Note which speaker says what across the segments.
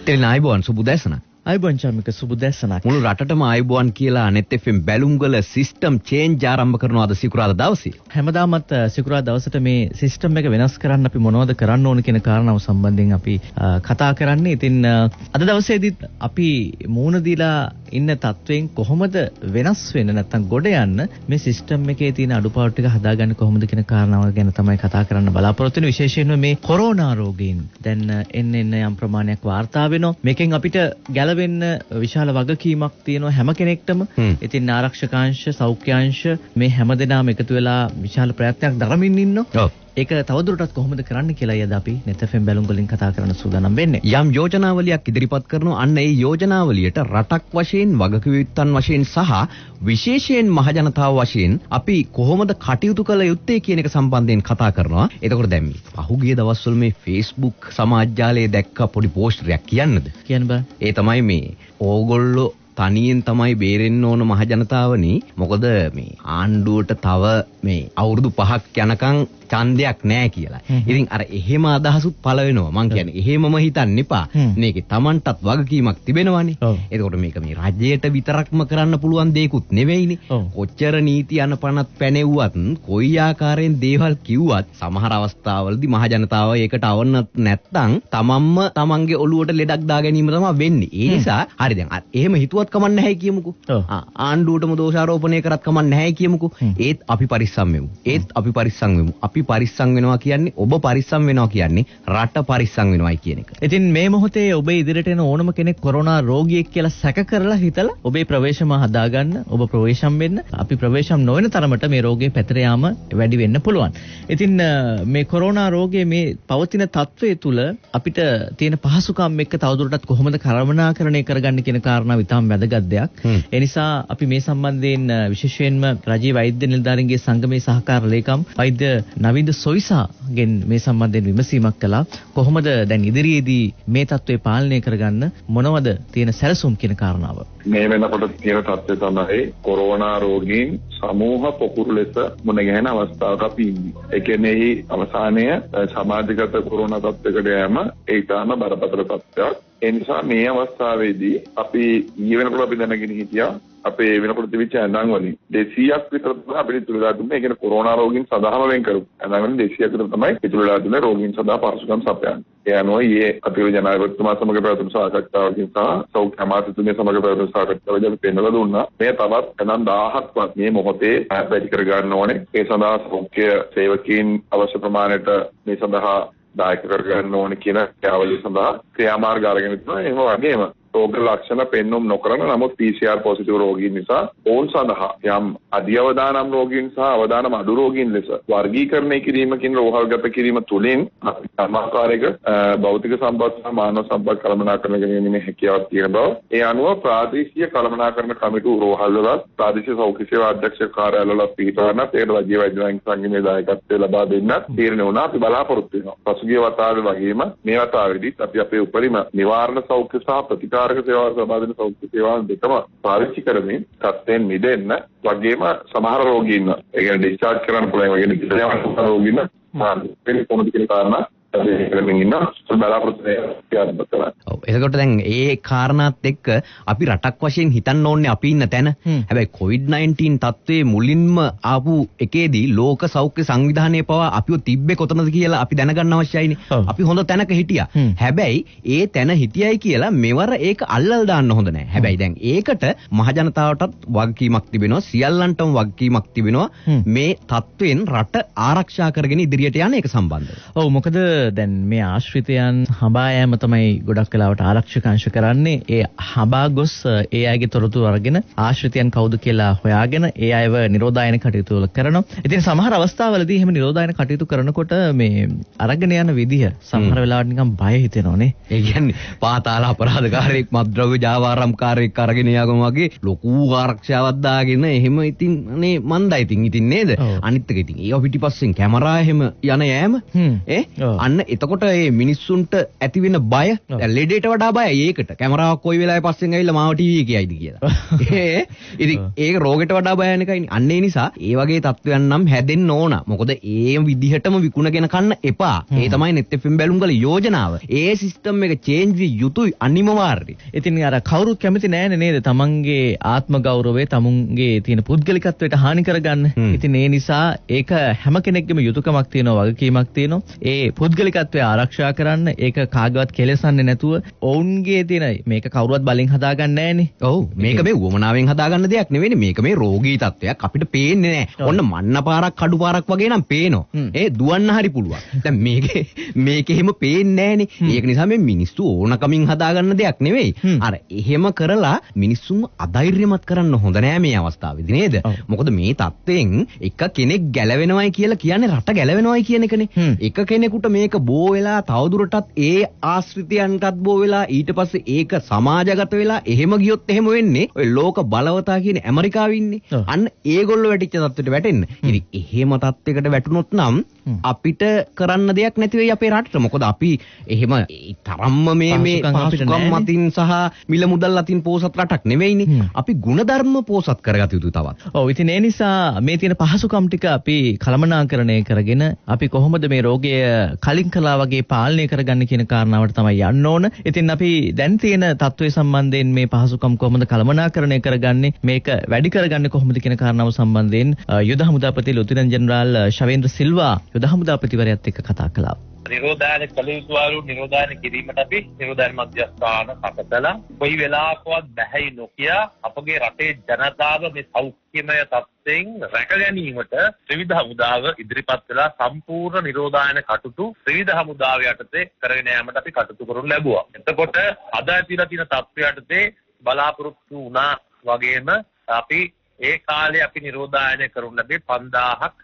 Speaker 1: තෙලින ආයිබෝන් සුබ දැසන.
Speaker 2: ආයිබෝන් චාමික සුබ දැසනක්.
Speaker 1: මුළු රටටම ආයිබෝන් කියලා net fm Balumgala system change ආරම්භ කරනවාද සිකුරාදා දවසේ.
Speaker 2: හැමදාමත් සිකුරාදා දවසට මේ සිස්ටම් එක වෙනස් කරන්න අපි මොනවද කරන්න ඕන කියන කාරණාව සම්බන්ධයෙන් අපි කතා කරන්නේ. ඉතින් අද දවසේදීත් අපි මූණ දීලා ඉන්න තත්වයෙන් කොහොමද වෙනස් වෙන්න නැත්නම් ගොඩ යන්න මේ සිස්ටම් එකේ තියෙන අඩුපාඩු ටික හදාගන්න කොහොමද කියන කාරණාව ගැන තමයි කතා කරන්න බලාපොරොත්තු වෙන්නේ. විශේෂයෙන්ම මේ කොරෝනා රෝගීන් දැන් එන්න යම් ප්‍රමාණයක් වාර්තා වෙනවා. මේකෙන් අපිට ගැලවෙන්න විශාල වගකීමක් තියෙනවා හැම කෙනෙක්ටම. ඉතින් ආරක්ෂකාංශ, සෞඛ්‍යාංශ මේ හැමදෙනාම එකතු වෙලා විශාල ප්‍රයත්නයක් දරමින් ඉන්නවා. ඒක තවදුරටත් කොහොමද කරන්න කියලා අද අපි net fm බැලුම් වලින් කතා කරන්න සූදානම් වෙන්නේ.
Speaker 1: යම් යෝජනාවලියක් ඉදිරිපත් කරනවා. අන්න ඒ යෝජනාවලියට රටක් වශයෙන්, වගකීම් වශයෙන් සහ විශේෂයෙන් මහජනතාව වශයෙන් අපි කොහොමද කටයුතු කළ යුත්තේ කියන එක සම්බන්ධයෙන් කතා කරනවා. එතකොට දැන් මේ පහුගිය දවස්වල මේ Facebook සමාජ ජාලයේ දැක්ක පොඩි පෝස්ටරයක් කියන්නද?
Speaker 2: කියන්න බෑ.
Speaker 1: ඒ තමයි මේ ඕගොල්ලෝ තනියෙන් තමයි බේරෙන්න ඕන මහජනතාවනි. මොකද මේ ආණ්ඩුවට තව මේ අවුරුදු 5ක් යනකම් ඡන්දයක් නැහැ කියලා. ඉතින් අර එහෙම අදහසුත් පළ වෙනවා. මං කියන්නේ එහෙමම හිතන්න එපා. මේකේ Tamanටත් වගකීමක් තිබෙනවානේ. එතකොට මේක මේ රජයට විතරක්ම කරන්න පුළුවන් දෙයක්ුත් නෙවෙයිනේ. කොච්චර නීති අනපනත් පැනෙව්වත්, කොයි ආකාරයෙන් දේවල් කිව්වත් සමහර අවස්ථාවලදී මහජනතාව ඒකට අවන්නත් නැත්නම් තමන්ම තමන්ගේ ඔළුවට ලෙඩක් දා ගැනීම තමයි වෙන්නේ. ඒ නිසා හරි දැන් එහෙම හිතුවත් කමක් නැහැ කියමුකෝ. ආණ්ඩුවටම දෝෂාරෝපණය කරත් කමක් නැහැ කියමුකෝ. ඒත් අපි පරිස්සම් වෙමු. අපි පරිස්සම් වෙනවා කියන්නේ ඔබ පරිස්සම් වෙනවා කියන්නේ රට පරිස්සම් වෙනවායි කියන එක.
Speaker 2: ඉතින් මේ මොහොතේ ඔබ ඉදිරියට එන ඕනම කෙනෙක් කොරෝනා රෝගියෙක් කියලා සැක කරලා හිතලා ඔබේ ප්‍රවේශම හදාගන්න, ඔබ ප්‍රවේශම් වෙන්න. අපි ප්‍රවේශම් නොවන තරමට මේ රෝගේ පැතිර යාම වැඩි වෙන්න පුළුවන්. ඉතින් මේ කොරෝනා රෝගයේ මේ පවතින තත්වයේ තුල අපිට තියෙන පහසුකම් එක්ක තවදුරටත් කොහොමද කළමනාකරණය කරගන්න කියන කාරණාව ඉතාම වැදගත් දෙයක්. ඒ නිසා අපි මේ සම්බන්ධයෙන් විශේෂයෙන්ම රජයේ වෛද්‍ය නිලධාරීන්ගේ සංගමේ සහකාර ලේකම් වෛද්‍ය නවින්ද සොයිසාගෙන් මේ සම්බන්ධයෙන් විමසීමක් කළා. කොහොමද දැන් ඉදිරියේදී මේ තත්ත්වය පාලනය කරගන්න මොනවද තියෙන සැලසුම් කියන කාරණාව?
Speaker 3: මේ වෙනකොට තියෙන තත්ත්වය තමයි කොරෝනා රෝගීන් සමූහ පොකුරු ලෙස මුණ ගැහෙන අවස්ථාවක අපි ඉන්නේ. ඒ කියන්නේ අවසානයේ සමාජගත කොරෝනා තත්ත්වයකට යෑම ඒ තාම බරපතල තත්ත්වයක්. ඒ නිසා මේ අවස්ථාවේදී අපි ඊ වෙනකොට අපි දැනගෙන හිටියා අපේ වෙනකොට තිබිච්ච ඇඳන් වලින් 200ක් විතර තමයි අපිට තුලලා දුන්නේ. ඒ කියන්නේ කොරෝනා රෝගීන් සඳහාම වෙන් කරපු ඇඳන් වලින් 200ක් විතර තමයි තුලලා දුන්නේ රෝගීන් සඳහා පහසුකම් සපයන්නේ. ඒ අනුව ඊයේ අපේ ජනාධිපතිතුමා සමග පැවතුණු සාකච්ඡාවකින් සහ සෞඛ්‍ය අමාත්‍යතුමිය සමග පැවතුණු සාකච්ඡාවදී අපි පෙන්නලා දුන්නා මේ තවත් ඇඳන් 1000ක්වත් මේ මොහොතේ වැඩි කර ගන්න ඕනේ. ඒ සඳහා සෞඛ්‍ය සේවකීන් අවශ්‍ය ප්‍රමාණයට මේ සඳහා දායක කර ගන්න ඕනේ කියන ක්‍රියාවලිය සඳහා ක්‍රියාමාර්ග අරගෙන ඉන්නවා. එහෙම වගේම රෝග ලක්ෂණ පෙන්වුම් නොකරන නමුත් PCR පොසිටිව් රෝගීන් නිසා ඔවුන් සඳහා යම් අධ්‍යවදානම් රෝගීන් සහ අවදානම් අඩු රෝගීන් ලෙස වර්ගීකරණය කිරීමකින් රෝහල්ගත කිරීම තුළින් අපි සමාකාරයක භෞතික සම්පත් සහ මානව සම්පත් කළමනාකරණය කිරීමේ හැකියාවක් තියෙන බව. ඒ අනුව ප්‍රාදේශීය කළමනාකරණ කමිටු රෝහල්වල ප්‍රාදේශීය සෞඛ්‍ය සේවා අධ්‍යක්ෂ කාර්යාලවල පිටවන්නත් ඒකට රජයේ වෛද්‍ය සංගමයේ දායකත්වය ලබා දෙන්නත් තීරණය වුණා. අපි බලාපොරොත්තු වෙනවා. පසුගිය වතාවේ වගේම මේ වතාවේදීත් අපි අපේ උපරිම නිවාරණ සෞඛ්‍ය සහ ප්‍රතිකාර සේවා සමාජන සෞඛ්‍ය සේවාන් දෙකම පාවිච්චි කරමින් තත්ත්වෙන් මිදෙන්න වගේම සමහර රෝගීන් ඒ කියන්නේ ඩිස්චාර්ජ් කරන්න පුළුවන් වගේ නිතරම රෝගීන් වෙන කොහොමද කියන කාරණා
Speaker 1: එතකොට දැන් ඒ කාරණාත් එක්ක අපි රටක් වශයෙන් හිතන්න ඕනේ අපි ඉන්න තැන. හැබැයි COVID-19 තත්ත්වයේ මුලින්ම ආපු එකේදී ලෝක සෞඛ්‍ය සංවිධානයේ පවා අපිව තිබ්බේ කොතනද කියලා අපි දැනගන්න අවශ්‍යයිනේ. අපි හොඳ තැනක හිටියා. හැබැයි ඒ තැන හිටියයි කියලා මෙවර ඒක අල්ලලා දාන්න හොඳ නැහැ. හැබැයි දැන් ඒකට මහජනතාවටත් වගකීමක් තිබෙනවා. සියල්ලන්ටම වගකීමක් තිබෙනවා. මේ තත්ත්වෙන් රට ආරක්ෂා කරගෙන ඉදිරියට යන එක සම්බන්ධව.
Speaker 2: ඔව් මොකද දැන් මේ ආශ්‍රිතයන් හඹා යෑම තමයි ගොඩක් වෙලාවට ආරක්ෂකංශ කරන්නේ. ඒ හඹා ගොස් ඒ අයගේ තොරතුරු අරගෙන ආශ්‍රිතයන් කවුද කියලා හොයාගෙන ඒ අයව නිරෝධායන කටයුතු කරනවා. ඉතින් සමහර අවස්ථාවලදී එහෙම නිරෝධායන කටයුතු කරනකොට මේ අරගෙන යන විදිහ සමහර වෙලාවට නිකන් බය හිතෙනවනේ.
Speaker 1: ඒ කියන්නේ පාතාල අපරාධකාරයෙක්, මත්ද්‍රව්‍ය ජාවාරම්කාරයෙක් අරගෙන යගම වගේ ලොකු ආරක්ෂාවක් දාගෙන එහෙම ඉතින් අනේ මන්දයි ඉතින් නේද? අනිත් එක ඉතින් ඒ පිටිපස්සෙන් කැමරා එහෙම යන යෑම අන්න එතකොට මේ මිනිස්සුන්ට ඇති වෙන බය ලෙඩේට වඩා බයයි ඒකට. කැමරාවක් කොයි වෙලාවෙ පස්සෙන් ඇවිල්ලා මාව ටීවී එකේ අයිද කියලා. ඉතින් ඒක රෝගෙට වඩා භයානකයිනේ. අන්න ඒ නිසා ඒ වගේ තත්ත්වයන් නම් හැදෙන්න ඕන. මොකද ඒ විදිහටම විකුණගෙන කන්න එපා. ඒ තමයි net FM බැලුම් වල යෝජනාව. ඒ සිස්ටම් එක චේන්ජ් විය යුතුයි අනිවාර්යයි.
Speaker 2: ඉතින් අර කවුරුත් කැමති නෑනේ නේද? තමන්ගේ ආත්ම ගෞරවය, තමුන්ගේ තියෙන පුද්ගලිකත්වයට හානි කරගන්න. ඉතින් ඒ නිසා ඒක හැම කෙනෙක්ගේම යුතුයකමක් තියෙනවා, වගකීමක් තියෙනවා. ඒ පුද්ගලිකත්වය ආරක්ෂා කරන්න, ඒක කාගවත් කෙලෙසන්නේ නැතුව ඔවුන්ගේ තියෙන මේක කවුරුවත් බලෙන් හදාගන්නේ නෑනේ.
Speaker 1: ඔව් මේක මේ වමනාවෙන් හදාගන්න දෙයක් නෙවෙයි. මේක මේ රෝගී තත්ත්වයක් අපිට පේන්නේ නෑ. ඔන්න මන්න පාරක් කඩු පාරක් වගේ නම් පේනවා. ඒ දුවන්න හරි පුළුවන්. දැන් මේකේ එහෙම පේන්නේ නෑනේ. ඒක නිසා මේ මිනිස්සු ඕනකමින් හදාගන්න දෙයක් නෙවෙයි. අර එහෙම කරලා මිනිස්සුන් අධෛර්යමත් කරන්න හොඳ නෑ මේ අවස්ථාවේදී නේද? මොකද මේ තත්ත්වයෙන් එක කෙනෙක් ගැලවෙනවයි කියලා කියන්නේ රට ගැලවෙනවයි කියන එකනේ. එක කෙනෙකුට මේක බෝ වෙලා තවදුරටත් ඒ ආශ්‍රිතයන්ටත් බෝ වෙලා ඊට පස්සේ ඒක සමාජගත වෙලා එහෙම ගියොත් එහෙම වෙන්නේ ඔය ලෝක බලවතා කියන ඇමරිකාවේ ඉන්නේ. අන්න ඒගොල්ලෝ වැටිච්ච තත්ත්වයට වැටෙන්න. ඉතින් එහෙම තත්ත්වයකට වැටුනොත් නම් අපිට කරන්න දෙයක් නැති වෙයි අපේ රටට. මොකද අපි එහෙම තරම්ම මේ පහසුකම් මතින් සහ මිල මුදල් අතින් පෝසත් රටක් නෙවෙයිනේ. අපි ಗುಣධර්ම පෝසත් කරගත යුතු තවත්.
Speaker 2: ඔව් ඉතින් ඒ නිසා මේ තියෙන පහසුකම් ටික අපි කළමනාකරණය කරගෙන අපි කොහොමද මේ රෝගය කලින් කළා වගේ පාලනය කරගන්න කියන කාරණාවට තමයි යන්න ඕන. ඉතින් අපි දැන් තියෙන තත්ත්වය සම්බන්ධයෙන් මේ පහසුකම් කොහොමද කළමනාකරණය කරගන්නේ, මේක වැඩි කරගන්නේ කොහොමද කියන කාරණාව සම්බන්ධයෙන් යුද හමුදාපති ලුතිනන්ට් ජෙනරාල් ශවේන්ද්‍ර සිල්වා යුද හමුදාපතිවරයාත් එක්ක කතා කළා.
Speaker 4: නිරෝධායන කළ යුතු අයුරු නිරෝධායන කිරීමට අපි නිරෝධායන මධ්‍යස්ථාන සකසලා කොයි වෙලාවකවත් බැහැයි නොකිය අපගේ රටේ ජනතාව මේ සෞඛ්‍යමය තත්ත්වයෙන් රැක ගැනීමට ත්‍රිවිධ හමුදාව ඉදිරිපත් වෙලා සම්පූර්ණ නිරෝධායන කටයුතු ත්‍රිවිධ හමුදාව යටතේ කරගෙන යාමට අපි කටයුතු කරනු ලැබුවා. එතකොට අද ඇතිලා තියෙන තත්ත්වය යටතේ බලාපොරොත්තු වුණා වගේම අපි ඒ කාලේ අපි නිරෝධායනය කරනු ලැබේ 5000ක්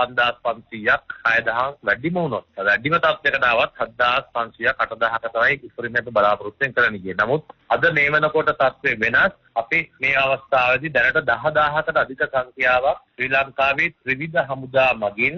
Speaker 4: 5500ක් 6000ක් වැඩිම වුණොත් වැඩිම තත්ත්වයකට ආවත් 7500ක් 8000ක තමයි ඉස්සරින් අපි බලාපොරොත්තු කරන්න ගියේ. නමුත් අද මේ වෙනකොට තත්ත්වය වෙනස්. අපි මේ අවස්ථාවේදී දැනට 10000කට අධික සංඛ්‍යාවක් ශ්‍රී ලංකාවේ ත්‍රිවිධ හමුදා මගින්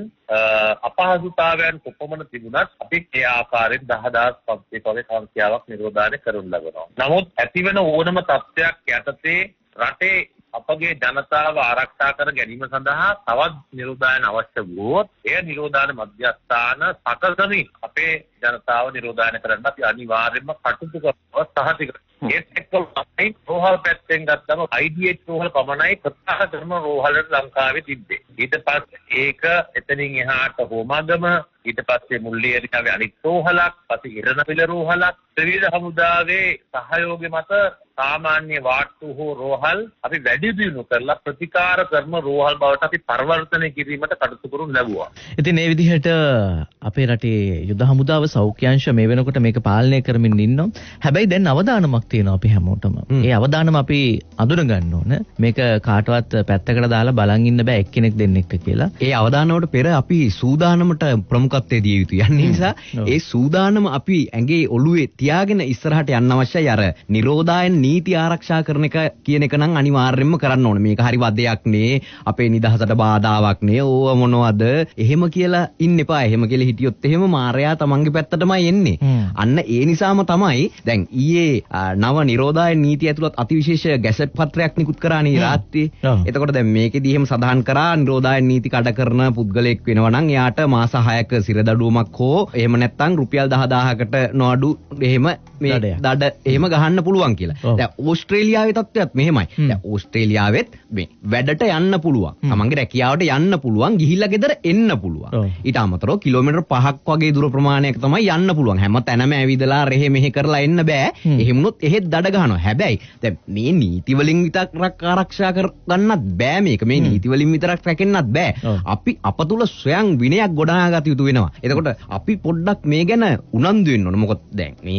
Speaker 4: අපහසුතාවයන් කොපමණ තිබුණත් අපි ඒ ආකාරයෙන් 10500ක වගේ සංඛ්‍යාවක් නිරෝධායන කරනු ලබනවා. නමුත් ඇතිවන ඕනම තත්ත්වයක් යටතේ රටේ අපගේ ජනතාව ආරක්ෂා කර ගැනීම සඳහා තවත් නිරෝධායන අවශ්‍ය වුවොත් එය නිරෝධායන මධ්‍යස්ථාන සකසමින් අපේ ජනතාව නිරෝධායන කරන්න අපි අනිවාර්යයෙන්ම කටයුතු කරනවා සහතික. ඒත් එක්කම රෝහල් පැත්තෙන් ගත්තම IDH රෝහල් පමණයි ප්‍රකාශ කරන රෝහලට ලංකාවේ තිබ්බේ. ඊට පස්සේ ඒක එතනින් එහාට හෝමාගම, ඊට පස්සේ මුල්ලියරියාවේ අනිත් රෝහලක්, පස්සේ ඉරණවිල රෝහලක්, ත්‍රිවිධ හමුදාවේ සහයෝගය මත සාමාන්‍ය වාට්ටු හෝ රෝහල් අපි වැඩි දියුණු කරලා ප්‍රතිකාර කරන රෝහල් බවට අපි පරිවර්තනය කිරීමට කටයුතු කරනු ලැබුවා.
Speaker 2: ඉතින් මේ විදිහට අපේ රටේ යුද හමුදාව සෞඛ්‍යාංශ මේ වෙනකොට මේක පාලනය කරමින් ඉන්නවා. හැබැයි දැන් අවදානමක් තියෙනවා අපි හැමෝටම. ඒ අවදානම අපි අඳුන ගන්න ඕන. මේක කාටවත් පැත්තකට දාලා බලන් ඉන්න බෑ එක්කෙනෙක් දෙන්නෙක් කියලා.
Speaker 1: ඒ අවදානමට පෙර අපි සූදානමට ප්‍රමුඛත්වය දිය යුතුයි. යන්නේ නිසා ඒ සූදානම අපි ඇඟේ ඔළුවේ තියාගෙන ඉස්සරහට යන්න අවශ්‍යයි. අර නිරෝධායන නීති ආරක්ෂා කරන එක කියන එක නම් අනිවාර්යයෙන්ම කරන්න ඕනේ. මේක හරි වදයක් නේ, අපේ නිදහසට බාධාවක් නේ, ඕව මොනවද එහෙම කියලා ඉන්න එපා. එහෙම කියලා හිටියොත් එහෙම මාරයා තමන්ගේ පැත්තටමයි එන්නේ. අන්න ඒ නිසාම තමයි දැන් ඊයේ නව නිරෝධායන නීතිය ඇතුළත් අතිවිශේෂ ගැසට් පත්‍රයක් නිකුත් කරානේ රාත්‍රියේ. එතකොට දැන් මේකෙදී එහෙම සඳහන් කරා නිරෝධායන නීති කඩ කරන පුද්ගලයෙක් වෙනවා නම් එයාට මාස 6ක සිරදඬුවමක් හෝ එහෙම නැත්නම් රුපියල් 10000කට නොඅඩු එහෙම මේ දඩ එහෙම ගහන්න පුළුවන් කියලා. දැන් ඕස්ට්‍රේලියාවේ තත්ත්වයක් මෙහෙමයි. දැන් ඕස්ට්‍රේලියාවෙත් මේ වැඩට යන්න පුළුවන්. තමන්ගේ රැකියාවට යන්න පුළුවන්, ගිහිල්ලා ගෙදර එන්න පුළුවන්. ඊට අමතරව කිලෝමීටර් 5ක් වගේ දුර ප්‍රමාණයක් තමයි යන්න පුළුවන්. හැම තැනම ඇවිදලා රෙහෙ මෙහෙ කරලා එන්න බෑ. එහෙම වුණොත් එහෙත් දඩ ගහනවා. හැබැයි දැන් මේ නීති වලින් විතරක් ආරක්ෂා කරගන්නත් බෑ මේක. මේ නීති වලින් විතරක් රැකෙන්නත් බෑ. අපි අප තුල ස්වයං විනයක් ගොඩනගාගත යුතු වෙනවා. එතකොට අපි පොඩ්ඩක් මේ ගැන උනන්දු වෙන්න ඕන. මොකද දැන් මේක ඇවිල්ලා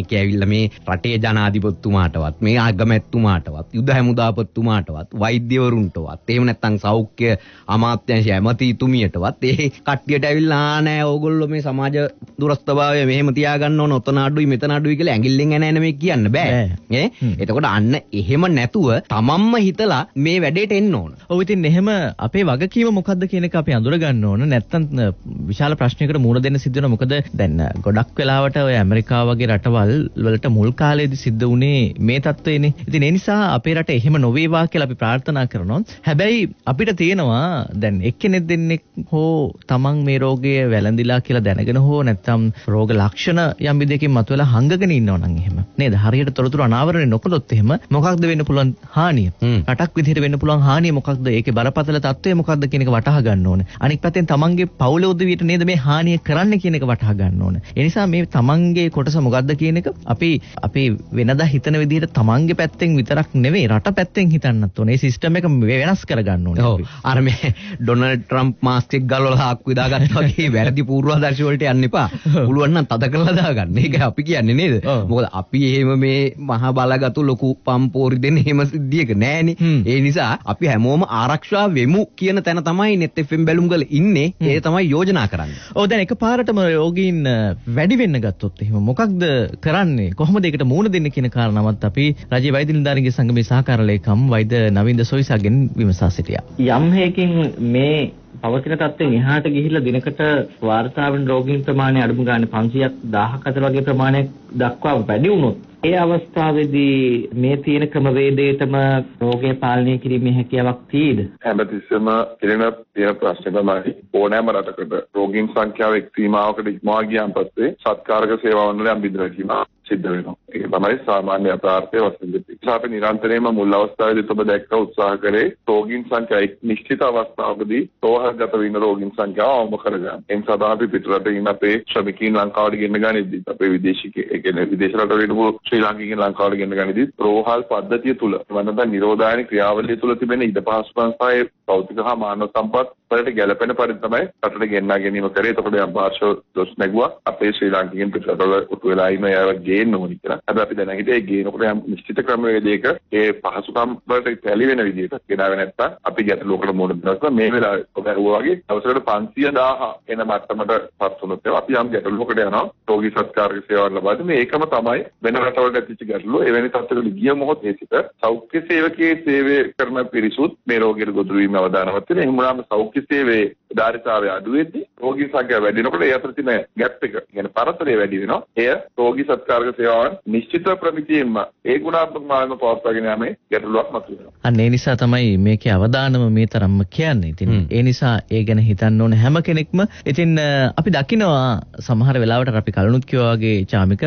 Speaker 1: මේ රටේ ජනාධිපතිතුමාටවත් මේ අගමැතිතුමාටවත් යුද හමුදාපතිතුමාටවත් වෛද්‍යවරුන්ටවත් එහෙම නැත්නම් සෞඛ්‍ය අමාත්‍යාංශ ඇමතිතුමියටවත් ඒ කට්ටියට ඇවිල්ලා නෑ ඕගොල්ලෝ මේ සමාජ දුරස්ථභාවය මෙහෙම තියාගන්න ඕන ඔතන අඩුයි මෙතන අඩුයි කියලා ඇඟිල්ලෙන් එන මේ කියන්න බෑ ඈ එතකොට අන්න එහෙම නැතුව තමන්ම හිතලා මේ වැඩේට එන්න ඕන.
Speaker 2: ඔව් ඉතින් එහෙම අපේ වගකීම මොකද්ද කියන එක අපි අඳුර ගන්න ඕන. නැත්තම් විශාල ප්‍රශ්නයකට මුහුණ දෙන්න සිද්ධ වෙනවා. මොකද දැන් ගොඩක් වෙලාවට ඔය ඇමරිකාව වගේ රටවල් වලට මුල් කාලේදී සිද්ධ වුණේ මේ තත්ත්වයනේ. ඉතින් ඒ නිසා අපේ රට එහෙම නොවේවා කියලා අපි ප්‍රාර්ථනා කරනවා. හැබැයි අපිට තියෙනවා දැන් එක්කෙනෙක් දෙන්නෙක් හෝ තමන් මේ රෝගය වැළඳිලා කියලා දැනගෙන හෝ නැත්තම් රෝග ලක්ෂණ යම් විදිහකින් මතුවලා හංගගෙන ඉන්නවා නම් එහෙම නේද? හරියට තොරතුරු අනාවරණය නොකළොත් එහෙම මොකක්ද වෙන්න පුළුවන් හානිය? රටක් විදිහට වෙන්න පුළුවන් හානිය මොකක්ද? ඒකේ බරපතල තත්ත්වය මොකක්ද කියන එක වටහා ගන්න ඕනේ. අනිත් පැත්තෙන් තමන්ගේ පවුලේ උදවියට නේද මේ හානිය කරන්න කියන එක වටහා ගන්න ඕනේ. ඒ නිසා මේ තමන්ගේ කොටස මොකක්ද කියන එක අපි වෙනදා හිතන විදිහට තමන්ගේ පැත්තෙන් විතරක් නෙවෙයි රට පැත්තෙන් හිතන්නත් ඕනේ. මේ සිස්ටම් එක වෙනස් කරගන්න ඕනේ.
Speaker 1: ඔව්. අර මේ ඩොනල්ඩ් ට්‍රම්ප් මාස්ක් එක ගලවලා ආක්කු දාගත්තා වගේ වැරදි පූර්වාදර්ශ වලට යන්න එපා. පුළුවන් නම් තද කරලා දාගන්න. ඒක අපි කියන්නේ නේද? මොකද අපි එහෙම මේ මහා බලගතු ලොකු පම්පෝරි දෙන්න එහෙම සිද්ධියක නෑනේ. ඒ නිසා අපි හැමෝම ආරක්ෂා වෙමු කියන තැන තමයි net fm බැලුම්ගල ඉන්නේ. ඒ තමයි යෝජනා කරන්නේ.
Speaker 2: ඔව් දැන් එකපාරටම රෝගීන් වැඩි වෙන්න ගත්තොත් එහෙම මොකක්ද කරන්නේ? කොහොමද ඒකට මුහුණ දෙන්නේ කියන කාරණාවත් අපි රජයේ වෛද්‍ය නිලධාරීන්ගේ සංගමේ සහකාර ලේකම් වෛද්‍ය නවින්ද සොයිසාගෙන් විමසා සිටියා.
Speaker 5: යම් හේකින් මේ පවතින තත්ත්වෙන් එහාට ගිහිල්ලා දිනකට වාර්තා වෙන රෝගීන් ප්‍රමාණය අඩුම ගානේ 500ක් 1000ක් අතර වගේ ප්‍රමාණයක් දක්වා වැඩි වුණොත් ඒ අවස්ථාවේදී මේ තියෙන ක්‍රමවේදයටම රෝගය පාලනය කිරීමේ හැකියාවක් තියෙද?
Speaker 3: හැමතිස්සෙම තියෙන ප්‍රශ්නේ තමයි ඕනෑම රටකට රෝගීන් සංඛ්‍යාව එක් සීමාවකට ඉක්මවා ගියාන් පස්සේ සත්කාරක සේවාවන් වල බිඳවීම සිද්ධ වෙනවා. ඒක තමයි සාමාන්‍ය යථාර්ථය වශයෙන් දෙන්නේ. අපි නිරන්තරයෙන්ම මුල් අවස්ථාවේදී ඔබ දැක්ක උත්සාහ කරේ රෝගීන් සංඛ්‍යාව එක් නිශ්චිත අවස්ථාවකදී තෝරාගත වෙන රෝගීන් සංඛ්‍යාව අවම කරගන්න. ඒ සඳහා අපි පිටරට ඉන්න අපේ ශ්‍රමිකීන් ලංකාවට ගෙන්න ගනිද්දී අපේ විදේශික ඒ කියන්නේ විදේශ රටවල ඉන්න ශ්‍රී ලාංකිකයන් ලංකාවට ගෙන්න ගනිද්දී රෝහල් පද්ධතිය තුල වන්නත නිරෝධායන ක්‍රියාවලිය තුල තිබෙන ඉඩ පහසුකම් සහ භෞතික හා මානව සම්පත් වලට ගැළපෙන පරිදි තමයි රටට ගෙන්නා ගැනීම කරේ. එතකොට අභාෂ්‍ය දොස් නැගුවා අපේ ශ්‍රී ලාංකිකයන් පිටරටවල උතු වෙලා ඉන්න අයව ගේන්න ඕනි කියලා. හැබැයි අපි දැන හිටියේ ගේනකොට යම් නිශ්චිත ක්‍රමවේදයක ඒ පහසුකම් වලට තැලි වෙන විදිහට ගෙනාවේ නැත්තම් අපි ගැටලුවකට මුහුණ දෙනවා. මේ වෙලාවේ ඔබ අහුවා වගේ අවසරයට 500,000 එන මට්ටමට පත් වුණොත් අපි යම් ගැටලුවකට යනවා. රෝගී සත්කාරක සේවාවන් ලබා දෙන මේකම තමයි වෙන රටවලට ඇතිච්ච ගැටලුව. එවැනි තත්ත්වවල ගිය මොහොතේ සිට සෞඛ්‍ය සේවකයේ සේවය කරන පිරිසුත් මේ රෝගීට ගොදුරු වීම අවදානවත් වෙන. එහෙම වුණාම සෞඛ්‍ය සේවයේ ධාරිතාවය අඩු වෙද්දී රෝගී සංඛ්‍යාව වැඩි වෙනකොට ඒ අතර තියෙන ගැප් එක කියන්නේ පරතරය වැඩි වෙනවා. එය රෝගී සත්කාරක සේවාවන් නිශ්චිත ප්‍රමිතියෙන්ම ඒ ගුණාත්මක මානව පවත්වාගෙන යාමේ ගැටලුවක් මතුවෙනවා.
Speaker 2: අන්න ඒ නිසා තමයි මේකේ අවදානම මේ තරම්ම කියන්නේ. ඉතින් ඒ නිසා ඒ ගැන හිතන්න ඕන හැම කෙනෙක්ම. ඉතින් අපි දකිනවා සමහර වෙලාවට අපි කලුණුත් කිව්වා වගේ චාමික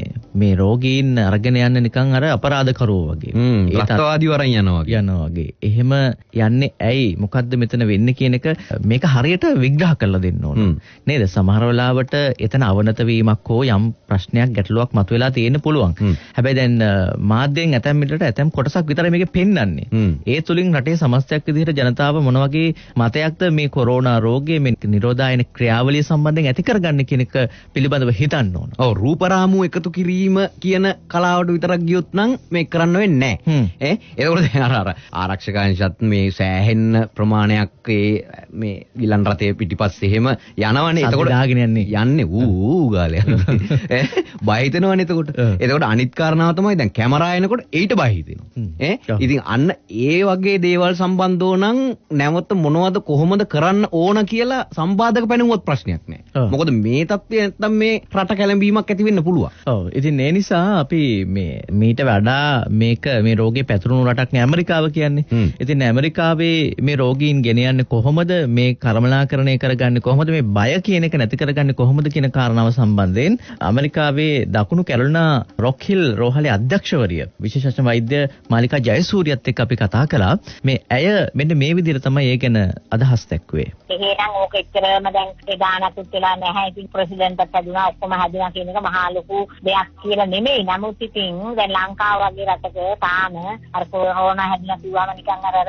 Speaker 2: මේ රෝගීන් අරගෙන යන්න නිකන් අර අපරාධකරුවෝ වගේ.
Speaker 1: ඒ තත්ත්වවාදී වරන් යනවා
Speaker 2: වගේ. එහෙම යන්නේ ඇයි? මොකද්ද මෙතන වෙන්නේ කියන එක මේක හරියට විග්‍රහ කරලා දෙන්න ඕන. නේද? සමහර වෙලාවට එතන අවනත වීමක් හෝ යම් ප්‍රශ්නයක් ගැටලුවක් මතුවලා තියෙන්න පුළුවන්. හැබැයි දැන් මාධ්‍යයෙන් ඇතැම් විටට ඇතැම් කොටසක් විතරයි මේක පෙන්වන්නේ. ඒ තුලින් රටේ සමස්තයක් විදිහට ජනතාව මොන වගේ මතයක්ද මේ කොරෝනා රෝගයේ මේ නිරෝධායන ක්‍රියාවලිය සම්බන්ධයෙන් ඇති කරගන්නේ කියන එක පිළිබඳව හිතන්න ඕන.
Speaker 1: ඔව් රූපරාමු එකතු කිරීම කියන කලාවට විතරක් ගියොත් නම් මේක කරන්න වෙන්නේ නැහැ. ඒකවල දැන් අර ආරක්ෂකයන්ෂත් මේ සෑහෙන්න ප්‍රමාණයක් මේ ගිලන් රථයේ පිටිපස්සේ එහෙම යනවනේ. එතකොට යන්නේ ඌ ගාලේ යනවා. බය හිතෙනවනේ එතකොට. එතකොට අනිත් කාරණාව තමයි දැන් කැමරා එනකොට ඊට බය හිතෙනවා. ඉතින් අන්න ඒ වගේ දේවල් සම්බන්ධව නම් නැවත මොනවද කොහොමද කරන්න ඕන කියලා සම්පාදක පැනුමොත් ප්‍රශ්නයක් නැහැ. මොකද මේ තත්ත්වය නැත්තම් මේ රට කැළඹීමක් ඇති වෙන්න පුළුවන්.
Speaker 2: ඔව්. ඉතින් ඒ නිසා අපි මීට වඩා මේක මේ රෝගේ පැතුරුණු රටක් නේ ඇමරිකාව කියන්නේ. ඉතින් ඇමරිකාවේ මේ රෝගීන් ගෙන යන්නේ කොහොමද? මේ කළමනාකරණය කරගන්නේ කොහොමද? මේ බය කියන එක නැති කරගන්නේ කොහොමද කියන කාරණාව සම්බන්ධයෙන් අමරිකාවේ දකුණු කැරොලිනා රොක්හිල් රෝහලේ අධ්‍යක්ෂවරිය විශේෂඥ වෛද්‍ය මාලිකා ජයසූරියත් එක්ක අපි කතා කළා. මේ ඇය මෙන්න මේ විදිහට තමයි ඒ ගැන අදහස් දැක්ුවේ.
Speaker 6: එහෙනම් ඕක එච්චරම දැන් ඒ දානකුත් වෙලා නැහැ. ඉතින් ප්‍රෙසිඩන්ට්ත් හදුනා ඔක්කොම හදුනා කියන එක මහා ලොකු දෙයක් කියලා නෙමෙයි. නමුත් ඉතින් දැන් ලංකාව වගේ රටක තාම අර කොරෝනා හැදිලා කිව්වම නිකන් අර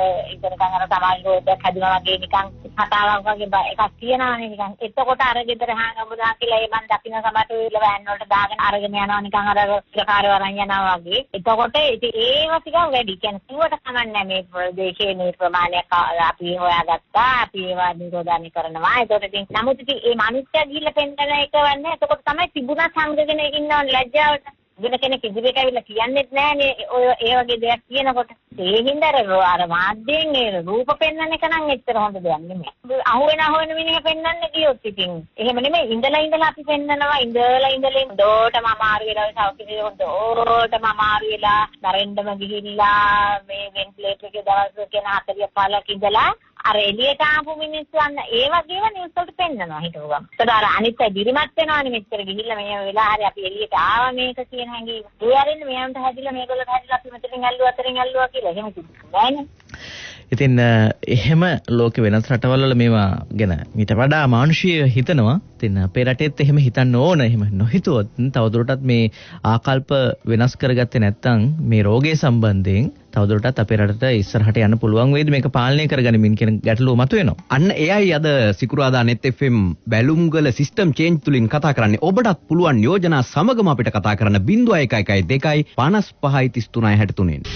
Speaker 6: සමාජ රෝගයක් හැදුනා වගේ නිකන් කතාවක් වගේ එකක් තියෙනවානේ නිකන්. එතකොට අර ගෙදර හාඟමුදා කියලා ඒ මන් දකින්න සමහරට වෑන් වලට දාගෙන අරගෙන යනවා නිකන් අර ප්‍රකාර වරන් යනවා වගේ. එතකොට ඉතින් ඒව ටිකක් වැඩි. කියන්නේ කිව්වට කමන්නේ මේ ප්‍රදේශයේ මේ ප්‍රමාණයක් අපි හොයාගත්තා. අපි ඒවා නිරෝධනය කරනවා. ඒකට ඉතින් නමුත් ඉතින් මේ මිනිස්සු ගිහිල්ලා පෙන්නන එක වන්නේ එතකොට තමයි තිබුණා සංගගෙන ඉන්නවනේ ලැජ්ජාවට. වෙන කෙනෙක් ඉදිරියට ඇවිල්ලා කියන්නේත් නැහනේ ඔය ඒ වගේ දෙයක් කියනකොට. ඒ හින්දා අර මාධ්‍යයෙන් ඒ රූප පෙන්වන්න එක නම් එච්චර හොඳ දෙයක් නෙමෙයි. අහුවෙන මිනිහ පෙන්වන්න ගියොත් ඉතින් එහෙම නෙමෙයි. ඉඳලා අපි පෙන්නනවා. ඉඳලා දෝටම අමාරු වෙලා සෞඛ්‍ය දෝටම අමාරු වෙලා දරෙන්ඩම ගිහිල්ලා මේ වෙන්ටිලේටර් එකේ දවස් කියන 45ක් ඉඳලා අර එළියට ආපු මිනිස්සු අන්න ඒ වගේම නිවුස් වලට පෙන්නනවා හිටව ගම. ඒතර අර අනිත් අය දිරිමත් වෙනවානේ මෙච්චර ගිහිල්ලා මේ වෙලා හරි අපි එළියට ආවා මේක කියන හැඟීම. ඒ ආරින්න මෙයන්ට හැදිලා මේගොල්ලෝ හැදිලා අපි මෙතනින් ඇල්ලුවා අතරින් ඇල්ලුවා කියලා එහෙම තිබුණානේ.
Speaker 2: ඉතින් එහෙම ලෝක වෙනස් රටවල් වල මේවා ගැන මීට වඩා මානුෂීය හිතනවා. ඉතින් අපේ රටේත් එහෙම හිතන්න ඕන. එහෙම නොහිතුවොත් තවදුරටත් මේ ආකල්ප වෙනස් කරගත්තේ නැත්නම් මේ රෝගය සම්බන්ධයෙන් තවදුරටත් අපේ රටට ඉස්සරහට යන්න පුළුවන් වේද මේක පාලනය කරගනිමින් කියන ගැටලුව මතුවෙනවා.
Speaker 1: අන්න එයයි අද සිකුරාදා net FM Balumgala system change තුලින් කතා කරන්නේ. ඔබටත් පුළුවන් යෝජනා සමගම අපිට කතා කරන්න 0112 55 33 63.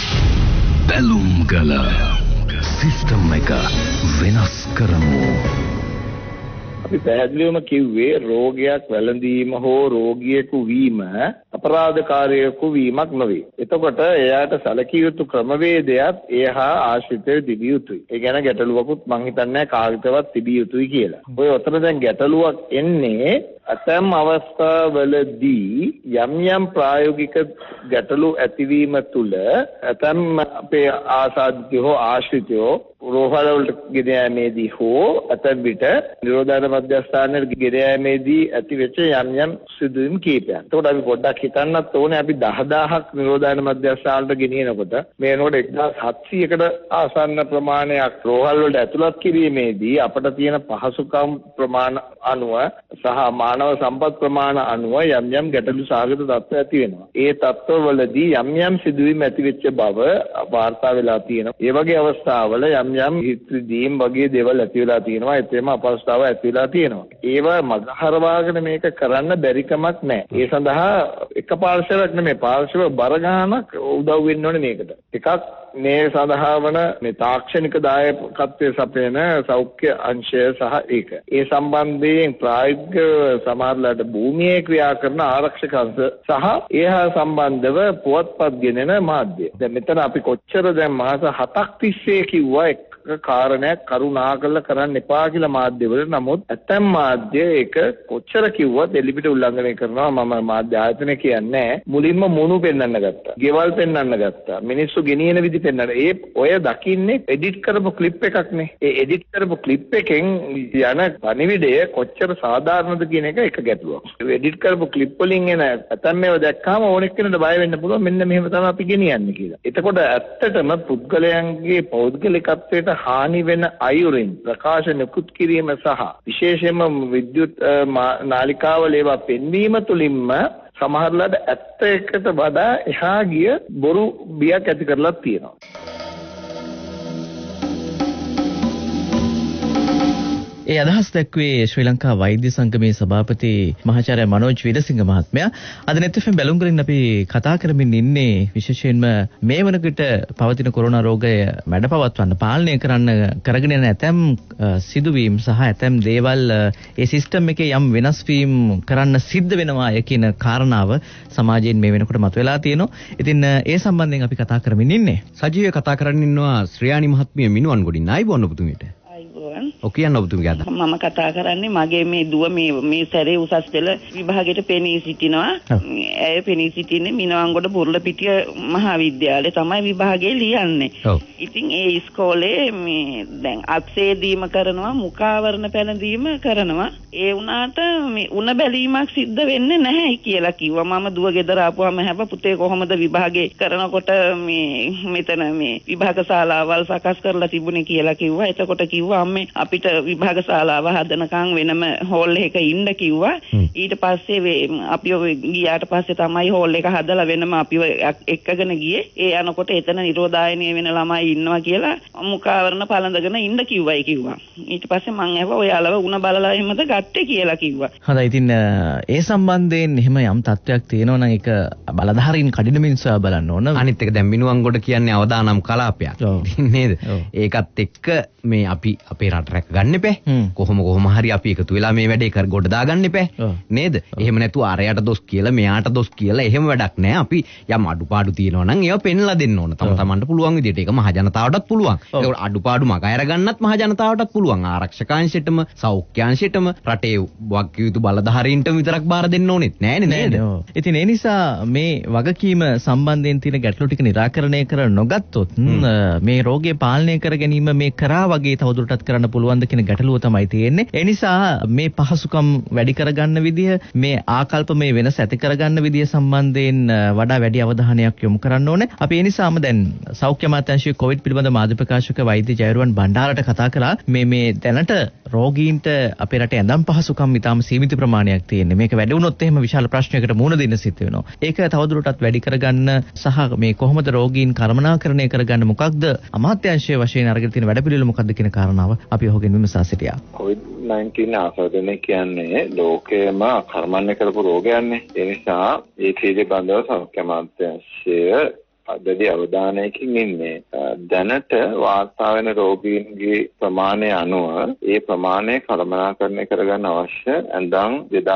Speaker 7: බැලුම්ගල සිස්ටම් එක වෙනස් කරමු.
Speaker 3: අපි පැහැදිලිවම කිව්වේ රෝගයක් වැළඳීම හෝ රෝගියෙකු වීම අපරාධකාරයෙකු වීමක් නොවේ. එතකොට එයාට සැලකිය යුතු ක්‍රමවේදයක් එහා ආශ්‍රිතව තිබිය යුතුයි. ඒ ගැන ගැටලුවකුත් මං හිතන්නේ කාගතවත් තිබිය යුතුයි කියලා. ඔය ඔතන දැන් ගැටලුවක් එන්නේ අතම් අවස්ථාවලදී යම් ප්‍රායෝගික ගැටලු ඇතිවීම තුළ අතම් අපේ ආසාදිතයෝ ආශ්‍රිතයෝ රෝහල වලට ගෙන යාමේදී හෝ අතම් විට නිරෝධායන මධ්‍යස්ථානවල ගෙන යාමේදී ඇතිවෙච්ච යම් සිදුවීම් කීපයක්. ඒකට අපි පොඩ්ඩක් හිතන්නත් ඕනේ අපි 10000ක් නිරෝධායන මධ්‍යස්ථානවලට ගෙනියනකොට මේනකොට 1700කට ආසන්න ප්‍රමාණයක් රෝහල් වලට ඇතුළත් කිරීමේදී අපට තියෙන පහසුකම් ප්‍රමාණ අනුව සහ මානව සම්පත් ප්‍රමාණ අනුව යම් ගැටලු සාගත තත්ත්ව ඇති වෙනවා. ඒ තත්ත්වවලදී යම් සිදුවීම් ඇති වෙච්ච බව වාර්තා වෙලා තියෙනවා. ඒ වගේ අවස්ථාවල යම් හිතදීම් වගේ දේවල් ඇති වෙලා තියෙනවා. ඒතෙම අපහසුතාව ඇති වෙලා තියෙනවා. ඒවා මගහරවාගෙන මේක කරන්න බැරි කමක් නැහැ. ඒ සඳහා එක පාර්ශවයක් නෙමෙයි පාර්ශව බර ගන්නක් උදව් වෙන්න ඕනේ මේකට. එකක් මේ සඳහා වන මේ තාක්ෂණික දායකත්වයේ සපයන සෞඛ්‍ය අංශය සහ ඒක. ඒ සම්බන්ධයෙන් ප්‍රායෝගික සමහරලාට භූමියේ ක්‍රියා කරන ආරක්ෂක අංශ සහ ඒහා සම්බන්ධව පුවත්පත් ගෙනෙන මාධ්‍ය. දැන් මෙතන අපි කොච්චර දැන් මාස 7ක් තිස්සේ කිව්වා කාරණයක් කරුණාකරලා කරන්න එපා කියලා මාධ්‍යවල. නමුත් ඇතැම් මාධ්‍ය ඒක කොච්චර කිව්වත් එලිපිට උල්ලංඝනය කරනවා. මම මාධ්‍ය ආයතන කියන්නේ මුලින්ම මුණු පෙන්වන්න ගත්තා. ගෙවල් පෙන්වන්න ගත්තා. මිනිස්සු ගෙනියන විදි පෙන්වන්න. ඒ ඔය දකින්නේ එඩිට් කරපු ක්ලිප් එකක්නේ. ඒ එඩිට් කරපු ක්ලිප් එකෙන් යන පණිවිඩය කොච්චර සාධාරණද කියන එක ගැටලුවක්. එඩිට් කරපු ක්ලිප් වලින් එන ඇතැම් මේවා දැක්කාම ඕනෙක් කෙනෙකුට බය වෙන්න පුළුවන්. මෙන්න මෙහෙම තමයි අපි ගෙනියන්නේ කියලා. එතකොට ඇත්තටම පුද්ගලයන්ගේ පෞද්ගලිකත්වයට හානි වෙන අයුරින් ප්‍රකාශ නිකුත් කිරීම සහ විශේෂයෙන්ම විද්‍යුත් නාලිකාවල ඒවා පෙන්වීම තුළින්ම සමහරවිට ඇත්ත එකට වඩා එහා ගිය බොරු බියක් ඇති කරලා තියෙනවා.
Speaker 2: ඒ අදහස් දැක්වේ ශ්‍රී ලංකා වෛද්‍ය සංගමේ සභාපති මහාචාර්ය මනෝජ් විරසිංහ මහත්මයා. අද net FM බැලුම්ගලින් අපි කතා කරමින් ඉන්නේ විශේෂයෙන්ම මේ වනකට පවතින කොරෝනා රෝගය මැඩපවත්වන්න පාලනය කරගෙන යන ඇතැම් සිදුවීම් සහ ඇතැම් දේවල් ඒ සිස්ටම් එකේ යම් වෙනස් වීම් කරන්න සිද්ධ වෙනවා කියන කාරණාව සමාජයෙන් මේ වෙනකොට මතුවලා තියෙනවා. ඉතින් ඒ සම්බන්ධයෙන් අපි කතා කරමින් ඉන්නේ.
Speaker 1: සජීව කතා කරමින් ඉන්නවා ශ්‍රේයානි මහත්මිය මිනුවන් ගොඩින්. ආයිබෝන් ඔබතුමීට. ඔකියන්න ඔබතුමී අද
Speaker 8: මම කතා කරන්නේ මගේ මේ දුව මේ සැරේ උසස් පෙළ විභාගයට පෙනී සිටිනවා. ඇය පෙනී සිටින්නේ මිනවන්ගොඩ බුර්ලපිටිය මහාවිද්‍යාලයේ තමයි විභාගේ ලියන්නේ. ඉතින් ඒ ඉස්කෝලේ මේ දැන් අත්සේදීම කරනවා, මුඛාවරණ පැනදීම කරනවා. ඒ වුණාට මේ උණ බැලීමක් සිද්ධ වෙන්නේ නැහැ කියලා කිව්වා. මම දුව ගෙදර ආපුවාම හැබ පුතේ කොහොමද විභාගේ කරනකොට මෙතන මේ විභාග ශාලාවල් සකස් කරලා තිබුණේ කියලා කිව්වා. එතකොට කිව්වා අම්මේ අපිට විභාග ශාලාව හදනකම් වෙනම හෝල් එකක ඉන්න කිව්වා. ඊට පස්සේ අපි ගියාට පස්සේ තමයි හෝල් එක හදලා වෙනම අපිව එක්කගෙන ගියේ. ඒ යනකොට එතන නිරෝධායනය වෙන ළමයි ඉන්නවා කියලා මුඛාවරණ පළඳගෙන ඉන්න කිව්වා. ඊට පස්සේ මං ඇහුවා ඔයාලව උණ බලලා එහෙමද ගත්තේ කියලා කිව්වා.
Speaker 2: හොඳයි. ඉතින් ඒ සම්බන්ධයෙන් එහෙම යම් තත්ත්වයක් තියෙනවා නම් ඒක බලධාරීන් කඩිනමින් සොයා බලන්න ඕන.
Speaker 1: අනිත් එක දැන් මිනුවන්ගොඩ කියන්නේ අවදානම් කලාපයක්. නේද? ඒකත් එක්ක මේ අපි අපේ රට රැක ගන්න එපා. කොහොම හරි අපි එකතු වෙලා මේ වැඩේ කර ගොඩ දාගන්න එපා. නේද? එහෙම නැතුව අරයට දොස් කියලා මෙයාට දොස් කියලා එහෙම වැඩක් නැහැ. අපි යම් අඩුපාඩු තියෙනවා නම් ඒවා පෙන්ලා දෙන්න ඕන. තමන්ට පුළුවන් විදිහට ඒක මහ ජනතාවටත් පුළුවන්. ඒක අඩුපාඩු මග අර ගන්නත් මහ ජනතාවටත් පුළුවන්. ආරක්ෂකාංශෙටම සෞඛ්‍යාංශෙටම රටේ වගකීතු බලධාරීන්ට විතරක් බාර දෙන්න ඕනෙත් නෑනේ නේද?
Speaker 2: ඉතින් ඒ නිසා මේ වගකීම සම්බන්ධයෙන් තියෙන ගැටලු ටික निराකරණය කර නොගත්තොත් මේ රෝගය පාලනය කර ගැනීම මේ කරා වගේ තවදුරටත් කරන්න පුළුවන්ද කියන ගැටලුව තමයි තියෙන්නේ. ඒ නිසා මේ පහසුකම් වැඩි කරගන්න විදිය, මේ ආකල්ප මේ වෙනස ඇති කරගන්න විදිය සම්බන්ධයෙන් වඩා වැඩි අවධානයක් යොමු කරන්න ඕනේ. අපි ඒ නිසාම දැන් සෞඛ්‍ය අමාත්‍යාංශයේ කොවිඩ් පිළිබඳ මාධ්‍ය ප්‍රකාශක වෛද්‍ය ජයරුවන් බණ්ඩාරට කතා කරා. මේ දැනට රෝගීන්ට අපේ රටේ ඇඳම් පහසුකම් ඉතාම සීමිත ප්‍රමාණයක් තියෙන්නේ. මේක වැඩි වුණොත් එහෙම විශාල ප්‍රශ්නයකට මුහුණ දෙන්න සිද්ධ වෙනවා. ඒක තවදුරටත් වැඩි කරගන්න සහ මේ කොහොමද රෝගීන් කළමනාකරණය කරගන්න මොකක්ද අමාත්‍යාංශයේ වශයෙන් අරගෙන තියෙන වැඩපිළිවෙල මොකක්ද කියන කාරණාව අපි ඔහුගෙන් විමසා සිටියා.
Speaker 3: COVID-19 ආසාදනය කියන්නේ ලෝකයේම කර්මන්නේ කරපු රෝගයක්නේ. ඒ නිසා ඒ පිළිබඳව සෞඛ්‍ය අමාත්‍යාංශය අදදී අවධානයකින් ඉන්නේ. දැනට වාර්තා වෙන රෝගීන්ගේ ප්‍රමාණය අනුව ඒ ප්‍රමාණය කළමනාකරණය කරගන්න අවශ්‍ය ඇඳන්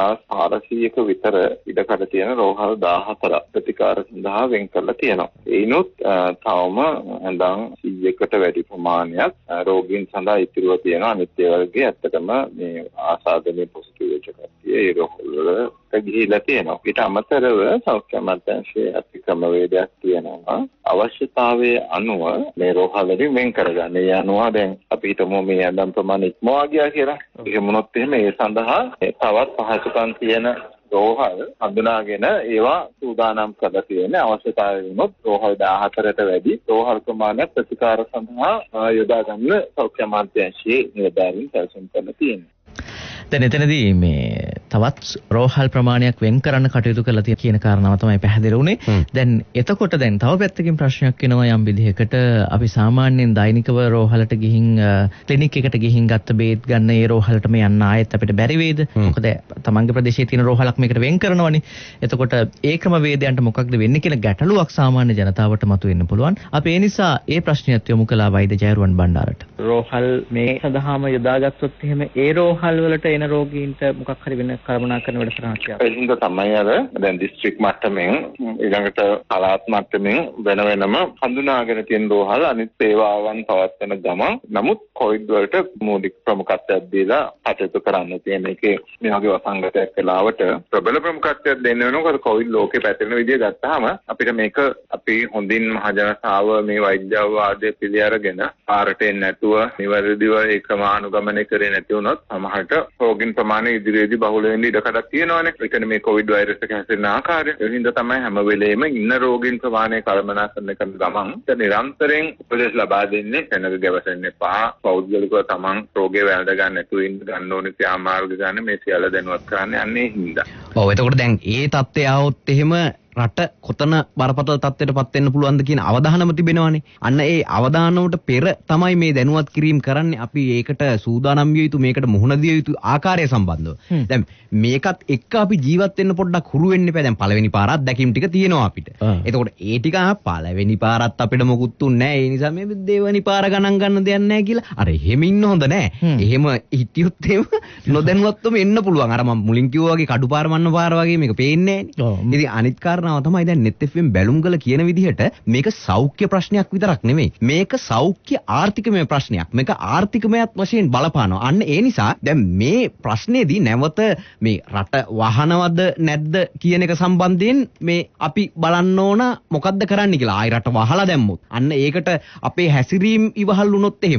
Speaker 3: 2400ක විතර ඉඩකඩ තියෙන රෝහල් 14 ප්‍රතිකාර සඳහා වෙන් කරලා තියෙනවා. ඒනොත් තවම ඇඳන් 100කට වැඩි ප්‍රමාණයක් රෝගීන් සඳහා ඉතිරිව තියෙනවා. අනිත් ඒ වගේ ඇත්තටම මේ ආසාදනයේ පොසිටිව් වෙච්ච කට්ටිය ඒ රෝහල් වල ගිහිලා තියෙනවා. ඊට අමතරව සෞඛ්‍ය අමාත්‍යාංශයේ අපි ක්‍රමවේදයක් තියෙනවා. අවශ්‍යතාවයේ අනුව මේ රෝහල් වලින් වෙන් කරගන්න. ඒ අනුව දැන් අපි හිතමු මේ ඇඳම් ප්‍රමාණය ඉක්මවා ගියා කියලා. එහෙම වුණොත් එහෙම ඒ සඳහා තවත් පහසුකම් තියෙන රෝහල් හඳුනාගෙන ඒවා සූදානම් කරලා තියෙන්නේ. අවශ්‍යතාවය වුණොත් රෝහල් 14ට වැඩි රෝහල් ප්‍රමාණයක් ප්‍රතිකාර සඳහා යොදා ගන්න සෞඛ්‍ය අමාත්‍යාංශයේ නිලධාරීන් සැලසුම් කරලා තියෙනවා.
Speaker 2: දැන් එතනදී මේ තවත් රෝහල් ප්‍රමාණයක් වෙන් කරන්න කටයුතු කරලා තියෙන කියන කාරණාව තමයි පැහැදිලි වුණේ. දැන් එතකොට දැන් තව පැත්තකින් ප්‍රශ්නයක් එනවා යම් විදිහකට අපි සාමාන්‍යයෙන් දෛනිකව රෝහලට ගිහින් ක්ලිනික් එකට ගිහින් ගත්ත බේත් ගන්න ඒ රෝහලට මේ යන්න ආයෙත් අපිට බැරි වේද? මොකද තමන්ගේ ප්‍රදේශයේ තියෙන රෝහලක් මේකට වෙන් කරනවනේ. එතකොට ඒ ක්‍රම වේදයන්ට මොකක්ද වෙන්නේ කියලා ගැටලුවක් සාමාන්‍ය ජනතාවට මතුවෙන්න පුළුවන්. අපි ඒ නිසා ඒ ප්‍රශ්නයත් යොමු කළා වෛද්‍ය ජයරුවන් බණ්ඩාරට.
Speaker 5: රෝහල් මේ සඳහාම යොදාගත්තොත් එහෙම ඒ රෝහල් වලට එන රෝගීන්ට මොකක් හරි වෙන කළමනාකරණ වැඩසටහනක්
Speaker 3: තියෙනවා. ඒ හින්දා තමයි අර දැන් දිස්ත්‍රික් මට්ටමින් ඊළඟට පළාත් මට්ටමින් වෙනම හඳුනාගෙන තියෙන රෝහල් අනිත් සේවාවන් පවත්වන ගමන් නමුත් කොවිඩ් වලට මූලික ප්‍රමුඛත්වයක් දීලා කටයුතු කරන්න තියෙන එකේ මේ වගේ වසංගතයක් වෙලාවට ප්‍රබල ප්‍රමුඛත්වයක් දෙන්න වෙනවා. කොවිඩ් ලෝකේ පැතිරෙන විදිය ගත්තාම අපිට මේක අපි හොඳින් මහ ජනතාව මේ වෛද්‍ය අවවාදයේ පිළි අරගෙන පාරට එන්නේ නැතුව නිවැරදිව ඒ ක්‍රමානුගමනය කරේ නැති වුණොත් සමහරට රෝගීන් ප්‍රමාණය ඉදිරියේදී බහුල වෙන්න ඉඩ කඩක් තියෙනවානේ. ඒ කියන්නේ මේ කොවිඩ් වෛරස් එක හැසිරෙන ආකාරය. ඒ හින්දා තමයි හැම වෙලේම ඉන්න රෝගීන් ප්‍රමාණය කළමනාකරණය කරන ගමන් නිරන්තරයෙන් උපදෙස් ලබා දෙන්නේ කෙනෙක් ගැවසෙන්න එපා. පෞද්ගලිකව තමන් රෝගේ වැළඳ ගන්න නැතුව ඉන්න ගන්න ඕනේ ක්‍රියාමාර්ග ගන්න මේ සියල්ල දැනුවත් කරන්නේ අන්නේ හින්දා.
Speaker 1: ඔව් එතකොට දැන් ඒ தත්ත්වය આવොත් එහෙම රට කොතන බරපතල තත්ත්වයටපත් වෙන්න පුළුවන්ද කියන අවධානම තිබෙනවානේ. අන්න ඒ අවධානමට පෙර තමයි මේ දැනුවත් කිරීම කරන්නේ. අපි ඒකට සූදානම් විය යුතු, මේකට මුහුණ දිය යුතු ආකාරය සම්බන්ධව. දැන් මේකත් එක්ක අපි ජීවත් වෙන්න පොඩ්ඩක් හුරු වෙන්න එපා. දැන් පළවෙනි පාර අත්දැකීම් ටික තියෙනවා අපිට. එතකොට ඒ ටික පළවෙනි පාරත් අපිට මොකුත් තුන්නේ නැහැ. ඒ නිසා මේ දෙවෙනි පාර ගණන් ගන්න දෙයක් නැහැ කියලා. අර එහෙම ඉන්න හොඳ නැහැ. එහෙම හිටියොත් එහෙම නොදැනුවත්වම එන්න පුළුවන්. අර මම මුලින් කිව්වා වගේ කඩු පාර මන්න පාර වගේ මේක පේන්නේ නැහැ. ඉතින් අනිත් තමයි දැන් net fm බැලුම්ගල කියන විදිහට මේක සෞඛ්‍ය ප්‍රශ්නයක් විතරක් නෙමෙයි. මේක සෞඛ්‍ය ආර්ථිකමය ප්‍රශ්නයක්. මේක ආර්ථිකමයත් වශයෙන් බලපානවා. අන්න ඒ නිසා දැන් මේ ප්‍රශ්නේදී නැවත මේ රට වහනවද නැද්ද කියන එක සම්බන්ධයෙන් මේ අපි බලන්න ඕන මොකද්ද කරන්න කියලා. ආයි රට වහලා දැම්මොත් අන්න ඒකට අපේ හැසිරීම් ඉවහල් වුණොත් එහෙම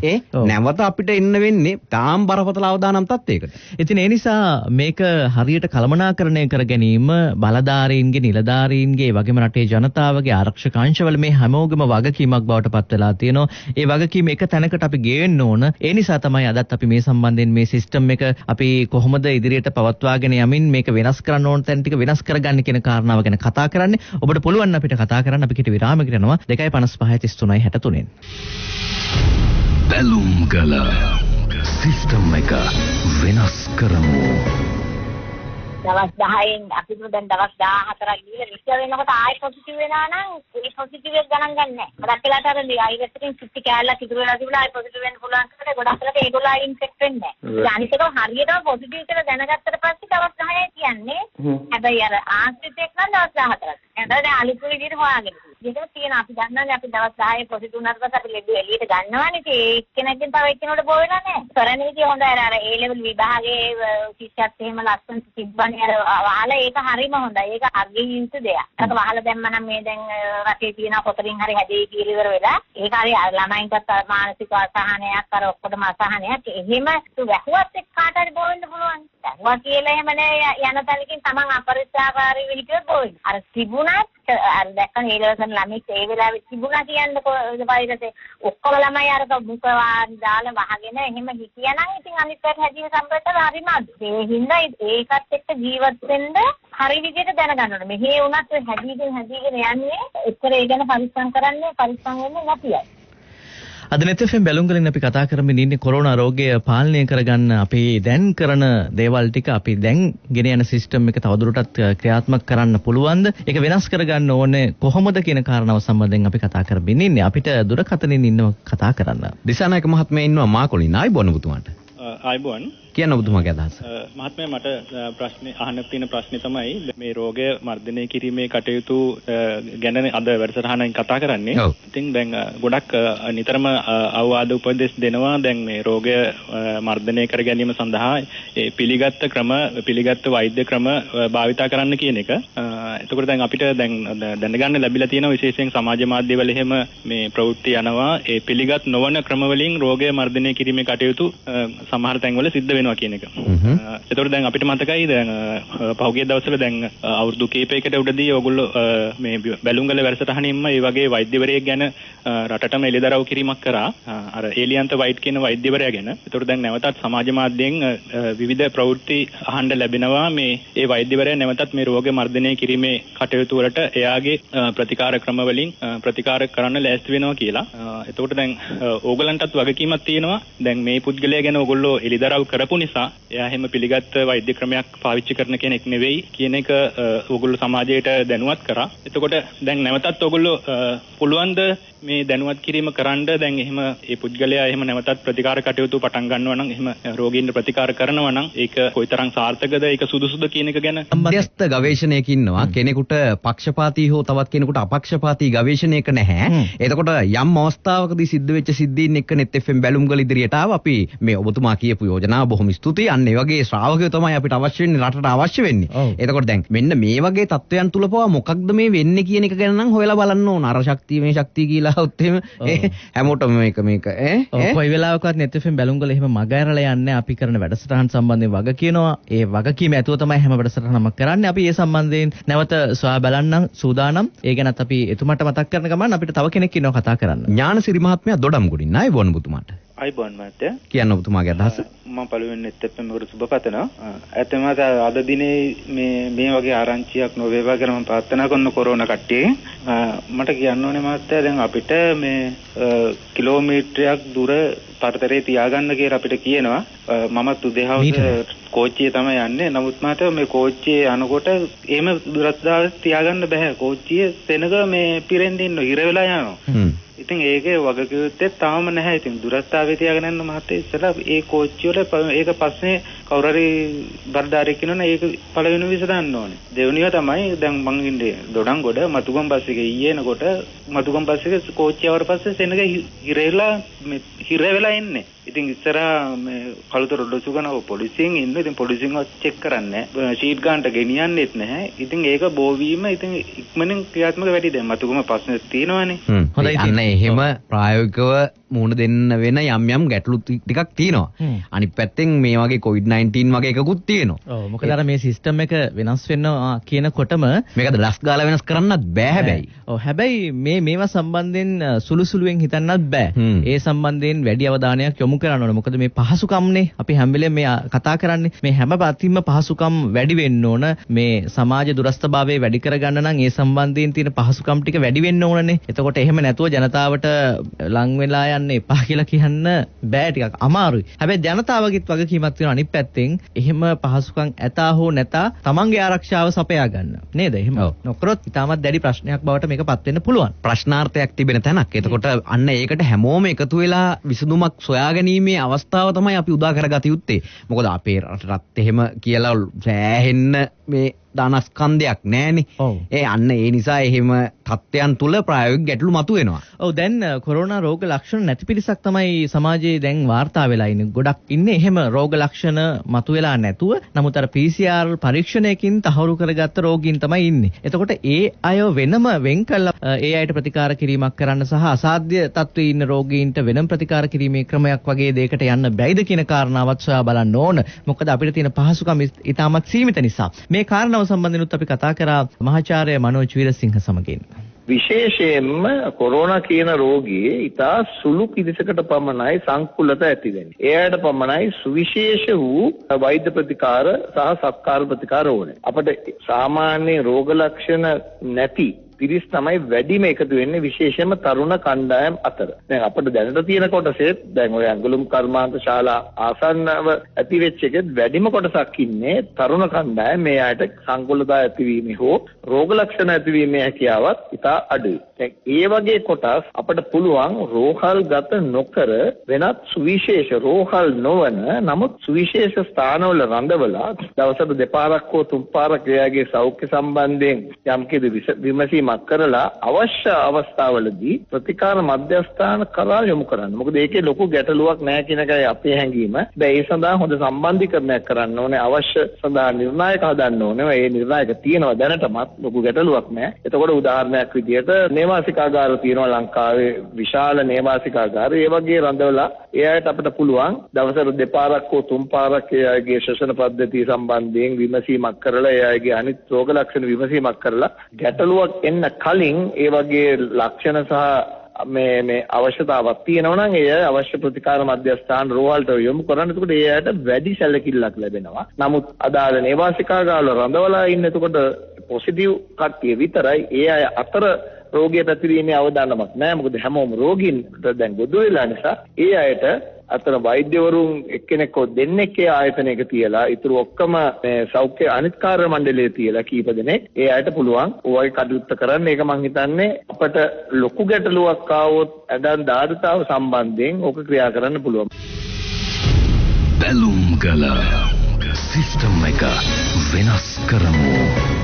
Speaker 1: නැවත අපිට එන්න වෙන්නේ තාම බරපතල අවදානම් තත්යකට.
Speaker 2: ඉතින් ඒ නිසා මේක හරියට කළමනාකරණය කර ගැනීම බලධාරීන්ගේ නිලධාරීන්ගේ වගේම රටේ ජනතාවගේ ආරක්ෂක අංශවල මේ හැමෝගෙම වගකීමක් බවට පත් වෙලා තියෙනවා. ඒ වගකීම එක තැනකට අපි ගේන්න ඕන. ඒ නිසා තමයි අදත් අපි මේ සම්බන්ධයෙන් මේ සිස්ටම් එක අපි කොහොමද ඉදිරියට පවත්වාගෙන යමින් මේක වෙනස් කරන්න ඕන තැන් ටික වෙනස් කරගන්න කියන කාරණාව ගැන කතා කරන්නේ. ඔබට පුළුවන් අපිට කතා කරන්න. අපි කිටි විරාමයකට යනවා 2:55:33:63.
Speaker 7: බැලුම්ගල සිස්ටම් එක වෙනස් කරමු.
Speaker 6: දවස් 10න් අපි දැන් දවස් 14ක් ගිහලා විශ්ව වෙනකොට ආයෙ පොසිටිව් වෙනවා නම් ඒ පොසිටිව් එක ගණන් ගන්න නැහැ. ගොඩක් වෙලාට අර අයිරෙස්ටින් 50 කැලලා ඉතුරු වෙලා තිබුණා ආයෙ පොසිටිව් වෙන්න පුළුවන් කරලා ගොඩක් වෙලාට ඒගොල්ලෝ ආයෙ ඉන්ෆෙක්ට් වෙන්නේ නැහැ. අනිත් එක හරියටම පොසිටිව් කියලා දැනගත්තට පස්සේ දවස් 10යි කියන්නේ. හැබැයි අර ආශ්‍රිතෙක් නම් දවස් 14ක්. එතකොට දැන් අලුත් විදිහට හොයාගෙන ඒක තියෙන අපි දන්නවනේ අපි දවස් 10 පොසිටිව් වුණාට පස්සේ අපි ලෙඩ එළියට ගන්නවානේ. ඒ එක්කෙනෙක්ගෙන් තව එක්කෙනෙකුට බෝ වෙලා නැහැ. කරන විදිය හොඳයි. අර ඒ ලෙවල් විභාගයේ ශිෂ්‍යත් එහෙම ලස්සන තිබ්බනේ අර වහලා ඒක හරිම හොඳයි. ඒක අර්ගින් යුතු දෙයක්. ඒක වහලා දැම්ම නම් මේ දැන් රටේ තියෙන කොතරින් හරි හැදෙයි කියලා ඉවර වෙලා ඒක හරි ළමයින්ටත් මානසික අසහනයක් අර ඔක්කොටම අසහනයක්. එහෙම වැහුවත් එක්ක කාට හරි බෝ වෙන්න පුළුවන්. වැහුවා කියලා එහෙම නෑ යන තැනකින් තමන් අපරිස්සාකාරී විදිහට බෝ වෙනවා. අර තිබුණත් අර දැක්කම හේලවසන් ළමෙක් ඒ වෙලාවේ තිබුණා කියන්නේ වෛරසේ ඔක්කොම ළමයි අර මුඛවාන් දාලා වහගෙන එහෙම හිටියනම් ඉතින් අනිත් පැයට හැදීම සම්බන්ධව හරිම අඩු. ඒ හින්දා ඒකත් එක්ක ජීවත් වෙන්න හරි විදිහට දැනගන්න ඕනේ. මෙහෙ වුණත් හැදීගෙන යන්නේ එච්චර ඒ ගැන පරිස්සම් වෙන්නේ නැතියි.
Speaker 2: අද net FM බැලුම්ගලින් අපි කතා කරමින් ඉන්නේ කොරෝනා රෝගය පාලනය කරගන්න අපි දැන් කරන දේවල් ටික අපි දැන් ගෙන යන සිස්ටම් එක තවදුරටත් ක්‍රියාත්මක කරන්න පුළුවන්ද? ඒක වෙනස් කරගන්න ඕනේ කොහොමද කියන කාරණාව සම්බන්ධයෙන් අපි කතා කරමින් ඉන්නේ. අපිට දුරකථනින් ඉන්නව කතා කරන්න.
Speaker 1: දිසානායක මහත්මයා ඉන්නවා මාකොලින්. ආයිබෝන් ඔබතුමාට.
Speaker 9: ආයිබෝන්.
Speaker 1: කියන්න ඔබතුමාගේ අදහස.
Speaker 9: මහත්මයා මට අහන්න තියෙන ප්‍රශ්නේ තමයි මේ රෝගය මර්ධනය කිරීමේ කටයුතු ගැන අද වැඩසටහනෙන් කතා කරන්නේ. ඉතින් දැන් ගොඩක් නිතරම අවවාද උපදෙස් දෙනවා දැන් මේ රෝගය මර්ධනය කර ගැනීම සඳහා ඒ පිළිගත් වෛද්‍ය ක්‍රම භාවිතා කරන්න කියන එක. එතකොට දැන් අපිට දැන් දැනගන්න ලැබිලා තියෙනවා විශේෂයෙන් සමාජ මාධ්‍යවල එහෙම මේ ප්‍රවෘත්ති යනවා ඒ පිළිගත් නොවන ක්‍රම වලින් රෝගය මර්ධනය කිරීමේ කටයුතු සමහර තැන්වල සිද්ධ වෙනවා කියන එක. එතකොට දැන් අපිට මතකයි දැන් පහුගිය දවස්වල දැන් අවුරුදු කීපයකට උඩදී ඕගොල්ලෝ මේ බැලුම්ගල වැඩසටහනින්ම මේ වගේ වෛද්‍යවරයෙක් ගැන රටටම එළිදරව් කිරීමක් කරා. අර ඒලියන්ත වයිට් කියන වෛද්‍යවරයා ගැන. එතකොට දැන් නැවතත් සමාජ මාධ්‍යයෙන් විවිධ ප්‍රවෘත්ති අහන්න ලැබෙනවා මේ ඒ වෛද්‍යවරයා නැවතත් මේ රෝග මර්ධනය කිරීමේ කටයුතු වලට එයාගේ ප්‍රතිකාර ක්‍රම වලින් ප්‍රතිකාර කරන්න ලෑස්ති වෙනවා කියලා. එතකොට දැන් ඕගලන්ටත් වගකීමක් තියෙනවා. දැන් මේ පුද්ගලයා ගැන ඕගොල්ලෝ එළිදරව් කරපු නිසා එයා හැම පිළිගත් වෛද්‍ය ක්‍රමයක් පාවිච්චි කරන කෙනෙක් නෙවෙයි කියන එක ඕගොල්ලෝ සමාජයට දැනුවත් කරා. එතකොට දැන් නැවතත් ඕගොල්ලෝ පුළුවන් ද මේ දැනුවත් කිරීම කරන්න දැන් එහෙම ඒ පුද්ගලයා එහෙම නැවතත් ප්‍රතිකාර කටයුතු පටන් ගන්නවා නම් එහෙම රෝගීන්ට ප්‍රතිකාර කරනවා නම් ඒක කොයිතරම් සාර්ථකද ඒක සුදුසුද කියන එක ගැන
Speaker 1: මධ්‍යස්ථ ගවේෂණයක ඉන්නවා කෙනෙකුට පක්ෂපාතී හෝ තවත් කෙනෙකුට අපක්ෂපාතී ගවේෂණයක නැහැ. එතකොට යම් අවස්ථාවකදී සිද්ධ වෙච්ච සිද්ධීන් එක්ක net FM බැලුම්ගල ඉදිරියට ආව අපි මේ ඔබතුමා කියපු යෝජනාව බොහොම ස්තුතියි. අන්න ඒ වගේ ශ්‍රාවකයෝ තමයි අපිට අවශ්‍ය වෙන්නේ රටට අවශ්‍ය වෙන්නේ. එතකොට දැන් මෙන්න මේ වගේ තත්ත්වයන් තුල පවා මොකක්ද මේ වෙන්නේ කියන එක ගැන නම් හොයලා බලන්න ඕන. අර ශක්තිය මේ ශක්තිය කියලා හොත් එහෙම හැමෝටම මේක
Speaker 2: කොයි වෙලාවකවත් net FM බැලුම්ගල එහෙම මග ඇරලා යන්නේ අපි කරන වැඩසටහන් සම්බන්ධයෙන් වග කියනවා. ඒ වගකීම ඇතුව තමයි හැම වැඩසටහනම කරන්නේ. අපි ඒ සම්බන්ධයෙන් නැවත සොයා බලන්නම් සූදානම්. ඒ ගැනත් අපි එතුමාට මතක් කරන ගමන් අපිට තව කෙනෙක් ඉන්නවා කතා කරන්න.
Speaker 1: ඥානසිරි මහත්මයා දොඩම්ගොඩින්. ආයිබෝන් ඔබතුමාට.
Speaker 9: ආයිබෝන් මහත්තයා.
Speaker 1: කියන්න ඔබතුමාගේ අදහස.
Speaker 9: මම පළවෙනි net FM එකට සුබ පතනවා. ඇත්තම අද දිනේ මේ වගේ ආරංචියක් නොවේවා කියලා මම ප්‍රාර්ථනා කරන කොරෝනා කට්ටිය. මට කියන්න ඕනේ මහත්තයා දැන් අපිට මේ කිලෝමීටරයක් දුර පරතරේ තියාගන්න කියලා අපිට කියනවා. මමත් උදේහවස කෝච්චියේ තමයි යන්නේ. නමුත් මහත්තයා මේ කෝච්චියේ යනකොට එහෙම දුරස්ථාන තියාගන්න බෑ. කෝච්චියේ සෙනග මේ පිරෙන්න ඉන්න ඉර වෙලා යනවා. ඉතින් ඒකේ වගකීමත් තාම නැහැ. ඉතින් දුරස්ථාවේ තියාගෙන යන මහත්තයා ඉස්සලා ඒ කෝච්චිය වල ඒක පස්සේ කවුරු හරි බර්ධාරෙක් කියනවනේ ඒක පළවෙනි විස දාන්න ඕනේ. දෙවෙනිව තමයි දැන් මං ඉන්නේ දොඩංගොඩ මතුගම් බස් එකේ ඊයේ එනකොට මතුගම් බස් එකේ කෝච්චිය ආවට පස්සේ සෙනග හිර වෙලා ඉන්නේ. ඉතින් ඉස්සරහා මේ කළුතර ඩොසුගන පොලිසියෙන් ඉන්න. ඉතින් පොලිසියෙන් චෙක් කරන්නේ ෂීට් ගන්නට ගෙනියන්නෙත් නැහැ. ඉතින් ඒක බෝවීම ඉතින් ඉක්මනින් ක්‍රියාත්මක වැඩි දැන් මතුගම ප්‍රශ්න තියෙනවානේ.
Speaker 1: හොඳයි. අන්න එහෙම ප්‍රායෝගිකව මුහුණ දෙන්න වෙන යම් ගැටලු ටිකක් තියෙනවා. අනිත් පැත්තෙන් මේ වගේ COVID-19 වගේ එකකුත් තියෙනවා.
Speaker 2: ඔව් මොකද අර මේ සිස්ටම් එක වෙනස් වෙනවා කියනකොටම
Speaker 1: මේකද ඩස් ගාලා වෙනස් කරන්නත් බෑ හැබැයි.
Speaker 2: ඔව් හැබැයි මේවා සම්බන්ධයෙන් සුළුසුළුවෙන් හිතන්නත් බෑ. ඒ සම්බන්ධයෙන් වැඩි අවධානයක් යොමු කරන්න ඕනේ. මොකද මේ පහසුකම්නේ අපි හැම වෙලේම මේ කතා කරන්නේ. මේ හැම පැතිම පහසුකම් වැඩි වෙන්න ඕන. මේ සමාජ දුරස්ථභාවය වැඩි කරගන්න නම් ඒ සම්බන්ධයෙන් තියෙන පහසුකම් ටික වැඩි වෙන්න ඕනනේ. එතකොට එහෙම නැතුව ජනතාවට ලං වෙලා යන්න එපා කියලා කියන්න බෑ, ටිකක් අමාරුයි. හැබැයි ජනතාවගෙත් වගකීමක් තියෙනවා අනිත් පැත්තෙන්. එහෙම පහසුකම් ඇතා හෝ නැතා තමන්ගේ ආරක්ෂාව සපයා ගන්න. නේද? එහෙම නොකරොත් ඉතාමත් දැඩි ප්‍රශ්නයක් බවට මේකපත් වෙන්න පුළුවන්.
Speaker 1: ප්‍රශ්නාර්ථයක් තිබෙන තැනක්. එතකොට අන්න ඒකට හැමෝම එකතු වෙලා විසඳුමක් සොයාගැනීමේ අවස්ථාව තමයි අපි උදා කරගත යුත්තේ. මොකද අපේ රටත් එහෙම කියලා සෑහෙන්න මේ ධනස්කන්ධයක් නැහැනේ. ඒ අන්න ඒ නිසා එහෙම තත්ත්වයන් තුල ප්‍රායෝගික ගැටලු මතුවෙනවා.
Speaker 2: ඔව් දැන් කොරෝනා රෝග ලක්ෂණ නැති පිරිසක් තමයි සමාජයේ දැන් වාර්තා වෙලා ඉන්නේ. ගොඩක් ඉන්නේ එහෙම රෝග ලක්ෂණ මතුවෙලා නැතුව. නමුත් අර PCR පරීක්ෂණයකින් තහවුරු කරගත්ත රෝගීන් තමයි ඉන්නේ. එතකොට ඒ අය වෙනම වෙන් කළා ඒ අයට ප්‍රතිකාර කිරීමක් කරන්න සහ අසාධ්‍ය තත්ත්වයේ ඉන්න රෝගීන්ට වෙනම ප්‍රතිකාර කිරීමේ ක්‍රමයක් වගේ දෙයකට යන්න බැයිද කියන කාරණාවත් සොයා බලන්න ඕන. මොකද අපිට තියෙන පහසුකම් ඉතාමත් සීමිත නිසා. මේ කාරණාව සම්බන්ධනොත් අපි කතා කරා මහාචාර්ය මනෝජ් වීරසිංහ සමගින්.
Speaker 10: විශේෂයෙන්ම කොරෝනා කියන රෝගී ඉතා සුළු පිරිසකට පමණයි සංකුලත ඇති වෙන්නේ. එයාට පමණයි සුවිශේෂ වූ වෛද්‍ය ප්‍රතිකාර සහ සත්කාර ප්‍රතිකාර ඕනේ. අපිට සාමාන්‍ය රෝග ලක්ෂණ නැති පිරිස් තමයි වැඩිම එකතු වෙන්නේ විශේෂයෙන්ම තරුණ කණ්ඩායම් අතර. දැන් අපිට දැනට තියෙන කොටසෙත් දැන් ඔය ඇඟලුම් කර්මාන්ත ශාලා ආසන්නව ඇති වෙච්ච එකෙත් වැඩිම කොටසක් ඉන්නේ තරුණ කණ්ඩායම්. මේ අයට සංකුලතා ඇතිවීමේ හෝ රෝග ලක්ෂණ ඇතිවීමේ හැකියාවත් ඉතා අඩුයි. දැන් ඒ වගේ කොටස් අපිට පුළුවන් රෝහල් ගත නොකර වෙනත් සුවිශේෂ රෝහල් නොවන නමුත් සුවිශේෂ ස්ථානවල රඳවලා දවසට දෙපාරක් හෝ තුන් පාරක් එයාගේ සෞඛ්‍ය සම්බන්ධයෙන් යම්කිසි විමසීමක් කරලා අවශ්‍ය අවස්ථාවලදී ප්‍රතිකාර මධ්‍යස්ථාන කරා යොමු කරන්න. මොකද ඒකේ ලොකු ගැටලුවක් නැහැ කියන එකයි අපේ හැඟීම. ඒ සඳහා හොඳ සම්බන්ධීකරණයක් කරන්න ඕනේ. අවශ්‍ය සඳහා නිර්ණායක හදන්න ඕනේ. ඒ නිර්ණායක තියෙනවා දැනටමත් ලොකු ගැටලුවක් නැහැ. එතකොට උදාහරණයක් විදිහට නේවාසිකාගාර තියෙනවා ලංකාවේ විශාල නේවාසිකාගාර. ඒ වගේ රඳවලා ඒ අයට අපිට පුළුවන් දවසට දෙපාරක් හෝ තුන් පාරක් ඒ අයගේ ශ්වසන පද්ධතිය සම්බන්ධයෙන් විමසීමක් කරලා ඒ අයගේ අනිත් රෝග ලක්ෂණ විමසීමක් කරලා ගැටලුවක් එන්න කලින් ඒ වගේ ලක්ෂණ සහ මේ අවශ්‍යතාවක් තියෙනවා නම් ඒ අවශ්‍ය ප්‍රතිකාර මධ්‍යස්ථාන රෝහල්ට යොමු කරන්න. එතකොට ඒ අයට වැඩි සැලකිල්ලක් ලැබෙනවා. නමුත් අදාළ නේවාසිකාගාරවල රඳවලා ඉන්න එතකොට පොසිටිව් කට්ටිය විතරයි ඒ අය අතර රෝගය පැතිරීමේ අවදානමක් නැහැ. මොකද හැමෝම රෝගීන්ට දැන් ගොඩ වෙලා නිසා ඒ අයට අතන වෛද්‍යවරුන් එක්කෙනෙක් හෝ දෙන්නෙක් ඒ ආයතනයක තියලා ඉතුරු ඔක්කොම මේ සෞඛ්‍ය අනිත් කාර්ය මණ්ඩලයේ තියලා කීප දෙනෙක් ඒ අයට පුළුවන් ඔයගේ කටයුත්ත කරන්න. ඒක මම හිතන්නේ අපට ලොකු ගැටලුවක් ආවොත් අදන් දාඩතාව සම්බන්ධයෙන් ඕක ක්‍රියා කරන්න පුළුවන්.
Speaker 7: බැලුම් ගල සිස්ටම් එක වෙනස් කරමු.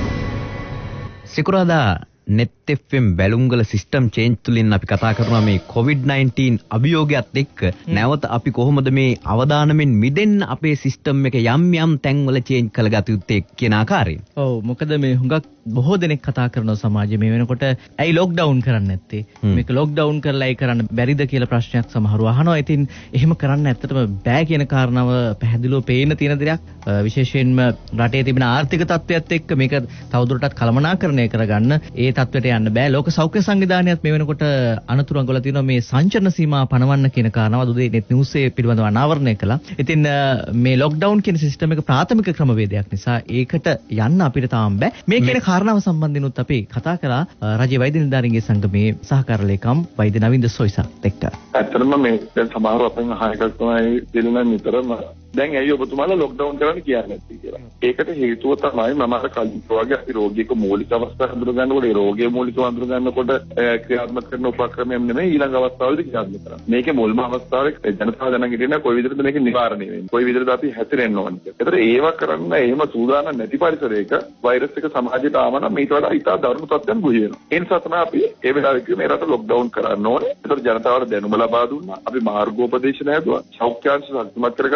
Speaker 1: සිකුරාදා net FM Balumgala system change තුලින් අපි කතා කරනවා මේ COVID-19 අභියෝගයත් එක්ක නැවත අපි කොහොමද මේ අවදානමෙන් මිදෙන්න අපේ සිස්ටම් එක යම් යම් තැන්වල චේන්ජ් කරගත යුත්තේ කියන ආකාරයෙන්.
Speaker 2: ඔව් මොකද මේ හුඟක් බොහෝ දෙනෙක් කතා කරනවා සමාජයේ මේ වෙනකොට ඇයි ලොක්ඩවුන් කරන්නේ නැත්තේ? මේක ලොක්ඩවුන් කරලා ඇයි කරන්න බැරිද කියලා ප්‍රශ්නයක් සමහරව අහනවා. ඉතින් එහෙම කරන්න ඇත්තටම බෑ කියන කාරණාව පැහැදිලිව පේන තියෙන දෙයක්. විශේෂයෙන්ම රටේ තිබෙන ආර්ථික තත්ත්වයත් එක්ක මේක තවදුරටත් කළමනාකරණය කරගන්න ඒ තත්ත්වයට යන්න බෑ. ලෝක සෞඛ්‍ය සංවිධානයත් මේ වෙනකොට අනතුරු අඟවලා තියෙනවා මේ සංචරණ සීමා පනවන්න කියන කාරණාව උදේ net news එකේ පිළිබඳව අනාවරණය කළා. ඉතින් මේ ලොක්ඩවුන් කියන සිස්ටම් එක ප්‍රාථමික ක්‍රමවේදයක් නිසා ඒකට යන්න අපිට තාම බෑ. මේ කියන කාරණාව සම්බන්ධිනුත් අපි කතා කළා රජයේ වෛද්‍ය නිලධාරීන්ගේ සංගමේ සහකාර ලේකම් වෛද්‍ය නවින්ද සොයිසත් එක්ක.
Speaker 3: ඇත්තටම මේ දැන් සමහරව අපෙන් අහන එකක් තමයි දෙන්න නිතරම දැන් ඇයි ඔබතුමාලා ලොක්ඩවුන් කරන්න කියන්නේ නැති කියලා. ඒකට හේතුව තමයි මම අර කලින් වගේ අපි රෝගියක මූලික අවස්ථා හඳුන ගන්නකොට ඒ රෝගයේ මූලිකව හඳුන ගන්නකොට ක්‍රියාත්මක කරන උපක්‍රමයක් නෙමෙයි ඊළඟ අවස්ථාවලදී ක්‍රියාත්මක කරන්නේ. මේකේ මුල්ම අවස්ථාවේ ජනතාව දැනගෙන ඉන්න කොයි විදිහටද මේක නිවාරණය වෙන්නේ. කොයි විදිහටද අපි හැසිරෙන්න ඕනේ. ඒතර ඒව කරන්න එහෙම සූදානම් නැති පරිසරයක වෛරස් එක සමාජයට ආව නම් මේට වඩා ඉතා දරුණු තත්ත්වයන් ගොහි වෙනවා. ඒ නිසා තමයි අපි ඒ වෙලාවේ මේ රට ලොක්ඩවුන් කරන්න ඕනේ. ඒතර ජනතාවට දැනුම ලබා දුන්නා. අපි මාර්ගෝපදේශන හැදුවා. සෞඛ්‍යාංශ ශක්තිමත් කරගත්තා.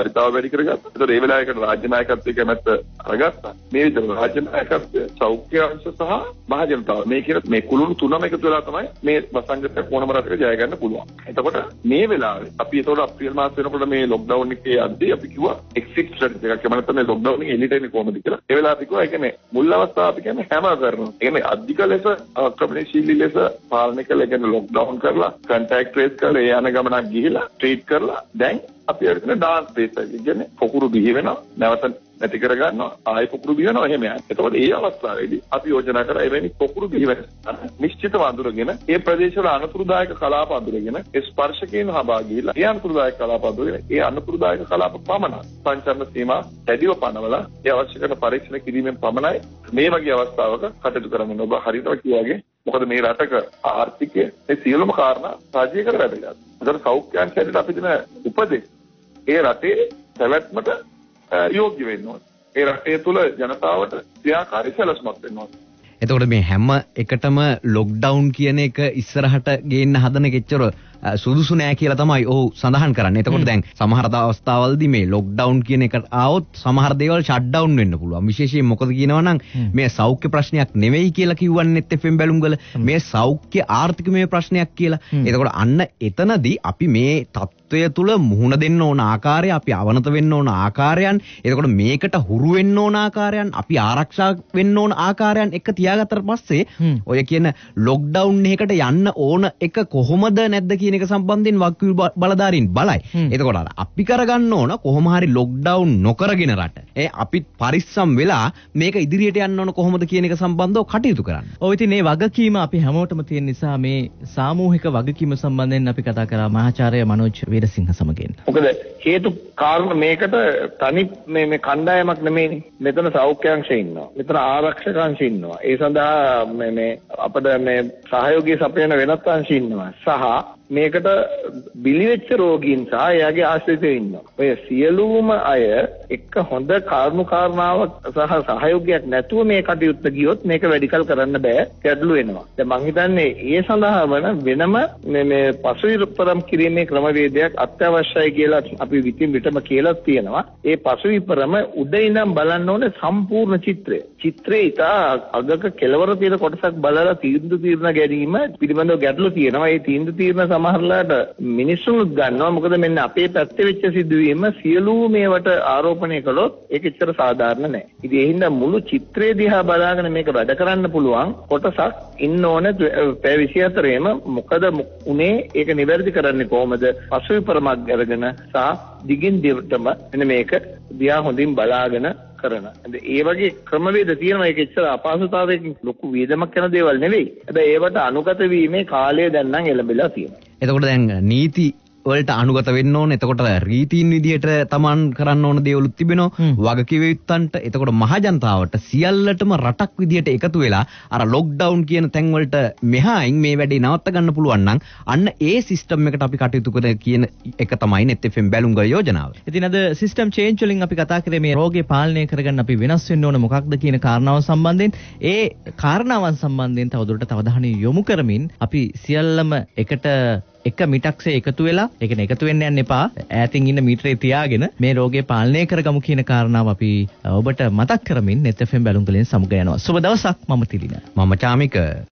Speaker 3: වාරිතාව වැඩි කරගත්තා. ඒතකොට ඒ වෙලාවේකට රාජ්‍ය නායකත්වයේ කැමැත්ත අරගත්තා. මේ විදිහට රාජ්‍ය නායකත්වය, සෞඛ්‍ය අංශ සහ මහ ජනතාව මේ කියන මේ කුළුණු තුනම එකතු වෙලා තමයි මේ වසංගතය කොනම රටක ජය ගන්න පුළුවන්. එතකොට මේ වෙලාවේ අපි ඒතකොට අප්‍රේල් මාස වෙනකොට මේ ලොක්ඩවුන් එකේ යද්දී අපි කිව්වා එක්සිට් ස්ට්‍රැටජි එකක්. කියමු නැත්නම් මේ ලොක්ඩවුන් එකේ එළියට එන්නේ කොහොමද කියලා. ඒ වෙලාව අපි කිව්වා ඒ කියන්නේ මුල් අවස්ථාව අපි කියන්නේ හැම කරනවා. ඒ කියන්නේ අධික ලෙස ආක්‍රමණශීලී ලෙස පාලනය කළ ඒ කියන්නේ ලොක්ඩවුන් කරලා කන්ටැක්ට් ට්‍රේස් කරලා ඒ යන ගමනක් ගිහිලා ට්‍රීට් කරලා දැන් අපි අරගෙන ඩාන්ස් බේස් එක කියන්නේ පොකුරු බිහි වෙනවා නැවත නැති කර ගන්නවා ආයෙ පොකුරු බිහි වෙනවා එහෙම යනවා. එතකොට ඒ අවස්ථාවේදී අපි යෝජනා කරා එවැනි පොකුරු බිහි වෙන නිශ්චිතව අඳුරගෙන ඒ ප්‍රදේශවල අනුපුරුදායක කලාප අඳුරගෙන ඒ ස්පර්ශකයන් හබා ගිහිලා ඒ අනුපුරුදායක කලාප අඳුරගෙන ඒ අනුපුරුදායක කලාප පමණක් සංචරණ සීමා දැඩිව පනවලා ඒ අවශ්‍ය කරන පරීක්ෂණ කිරීමෙන් පමණයි මේ වගේ අවස්ථාවක කටයුතු කරන්න ඔබ හරියටම කිව්වාගේ මොකද මේ රටක ආර්ථිකය ඒ සියලුම කාරණා රාජ්‍ය කර වැඩිලා. ඒතර සෞඛ්‍යාංශයට අපි දෙන උපදෙස් ඒ රටේ පැවැත්මට යෝග්‍ය වෙන්න ඕනේ. ඒ රටේ තුල ජනතාවට ක්‍රියාකාරී සැලැස්මක් වෙන්න ඕනේ.
Speaker 1: එතකොට මේ හැම එකටම ලොක්ඩවුන් කියන එක ඉස්සරහට ගේන්න හදන කෙච්චර සුදුසු නෑ කියලා තමයි ඔහු සඳහන් කරන්නේ. එතකොට දැන් සමහර අවස්ථාවලදී මේ ලොක්ඩවුන් කියන එකට ආවොත් සමහර දේවල් ෂට් ඩවුන් වෙන්න පුළුවන්. විශේෂයෙන් මොකද කියනවනම් මේ සෞඛ්‍ය ප්‍රශ්නයක් නෙවෙයි කියලා කිව්වන්නේත් FM බැලුම්ගල මේ සෞඛ්‍ය ආර්ථිකමය ප්‍රශ්නයක් කියලා. එතකොට අන්න එතනදී අපි මේ තත්ත්වය තුල මුහුණ දෙන්න ඕන ආකාරය, අපි අවනත වෙන්න ඕන ආකාරයන්, එතකොට මේකට හුරු වෙන්න ඕන ආකාරයන්, අපි ආරක්ෂා වෙන්න ඕන ආකාරයන් එක තියාගත්තට පස්සේ ඔය කියන ලොක්ඩවුන් එකකට යන්න ඕන එක කොහොමද නැද්ද කියන එක සම්බන්ධයෙන් වක්කිල් බලධාරීන් බලයි. එතකොට අපි කරගන්න ඕන කොහොම හරි ලොක්ඩවුන් නොකරගෙන රට. අපි පරිස්සම් වෙලා මේක ඉදිරියට යන්න ඕන කොහොමද කියන එක සම්බන්ධව කටයුතු කරන්න.
Speaker 2: ඔව් ඉතින් මේ වගකීම අපි හැමෝටම තියෙන නිසා මේ සාමූහික වගකීම සම්බන්ධයෙන් අපි කතා කරා මහාචාර්ය මනෝජ් වීරසිංහ සමගින්.
Speaker 10: මොකද හේතු කාරණා මේකට තනි මේ කණ්ඩායමක් නෙමෙයිනේ. මෙතන සෞඛ්‍යාංශය ඉන්නවා. මෙතන ආරක්ෂක ඉන්නවා. ඒ සඳහා මේ අපිට මේ සහයෝගී සපයන වෙනත් අංශ ඉන්නවා. සහ මේකට බිලිවෙච්ච රෝගීන් සහ එයාගේ ආශ්‍රිතයෝ ඉන්නවා. ඔය සියලුම අය එක්ක හොඳ කාරණාවක් සහ සහයෝගයක් නැතුව මේ කටයුත්ත ගියොත් මේක වැඩිකල් කරන්න බෑ. ගැටලු වෙනවා. දැන් මම හිතන්නේ ඒ සඳහා වෙනම මේ පසුවිපරම් කිරීමේ ක්‍රමවේදයක් අත්‍යවශ්‍යයි කියලා අපි විтин විටම කියලා තියෙනවා. ඒ පසුවිපරම උඩ ඉඳන් බලන්න ඕනේ සම්පූර්ණ චිත්‍රය. චිත්‍රේ ඉතා අගක කෙලවර තියෙන කොටසක් බලලා තීරණ ගැනීම පිළිබඳව ගැටලු තියෙනවා. ඒ තීරණ සමහරලාට මිනිස්සුනුත් ගන්නවා. මොකද මෙන්න අපේ පැත්තේ වෙච්ච සිදුවීම සියලු මේවට ආරෝපණය කළොත් ඒක ඉතර සාධාරණ නැහැ. ඉතින් ඒ හින්දා මුළු චිත්‍රය දිහා බලාගෙන මේක වැඩ කරන්න පුළුවන් කොටසක් ඉන්න ඕනේ. පැය 24ෙම මොකද උනේ ඒක නිවැරදි කරන්නේ කොහොමද? පසුවිපරමක් අරගෙන සහ දිගින් දිගටම එන්න මේක දිහා හොඳින් බලාගෙන කරන. ඒ වගේ ක්‍රමවේද තියෙනවා. ඒක ඉස්සර අපහසුතාවයකින් ලොකු වේදමක් කරන දේවල් නෙවෙයි. හැබැයි ඒවට අනුගත වීමේ කාලය දැන් නම් එළඹිලා තියෙනවා.
Speaker 1: එතකොට දැන් නීති වලට අනුගත වෙන්න ඕන. එතකොට රීතීන් විදියට තමන් කරන්න ඕන දේවලුත් තිබෙනවා. වගකීම් යුත්තන්ට. එතකොට මහ ජනතාවට සියල්ලටම රටක් විදියට එකතු වෙලා අර ලොක්ඩවුන් කියන තැන් වලට මෙහායින් මේ වැඩේ නවත්ත ගන්න පුළුවන් නම් අන්න ඒ සිස්ටම් එකට අපි කටයුතු කරන කියන එක තමයි net FM බැලුම්ගල යෝජනාව.
Speaker 2: ඉතින් අද සිස්ටම් චේන්ජ් වලින් අපි කතා කරේ මේ රෝගේ පාලනය කරගන්න අපි වෙනස් වෙන්න ඕන මොකක්ද කියන කාරණාව සම්බන්ධයෙන්. ඒ කාරණාවන් සම්බන්ධයෙන් තවදුරටත් අවධානය යොමු කරමින් අපි සියල්ලම එක මිටක්සේ එකතු වෙලා, ඒ කියන්නේ එකතු වෙන්න යන්න එපා. ඈතින් ඉන්න මීටරේ තියාගෙන මේ රෝගේ පාලනය කරගමු කියන කාරණාව අපි ඔබට මතක් කරමින් net FM බැලුම්ගලෙන් සමුග යනවා. සුබ දවසක්. මම තිලින.
Speaker 1: මම චාමික.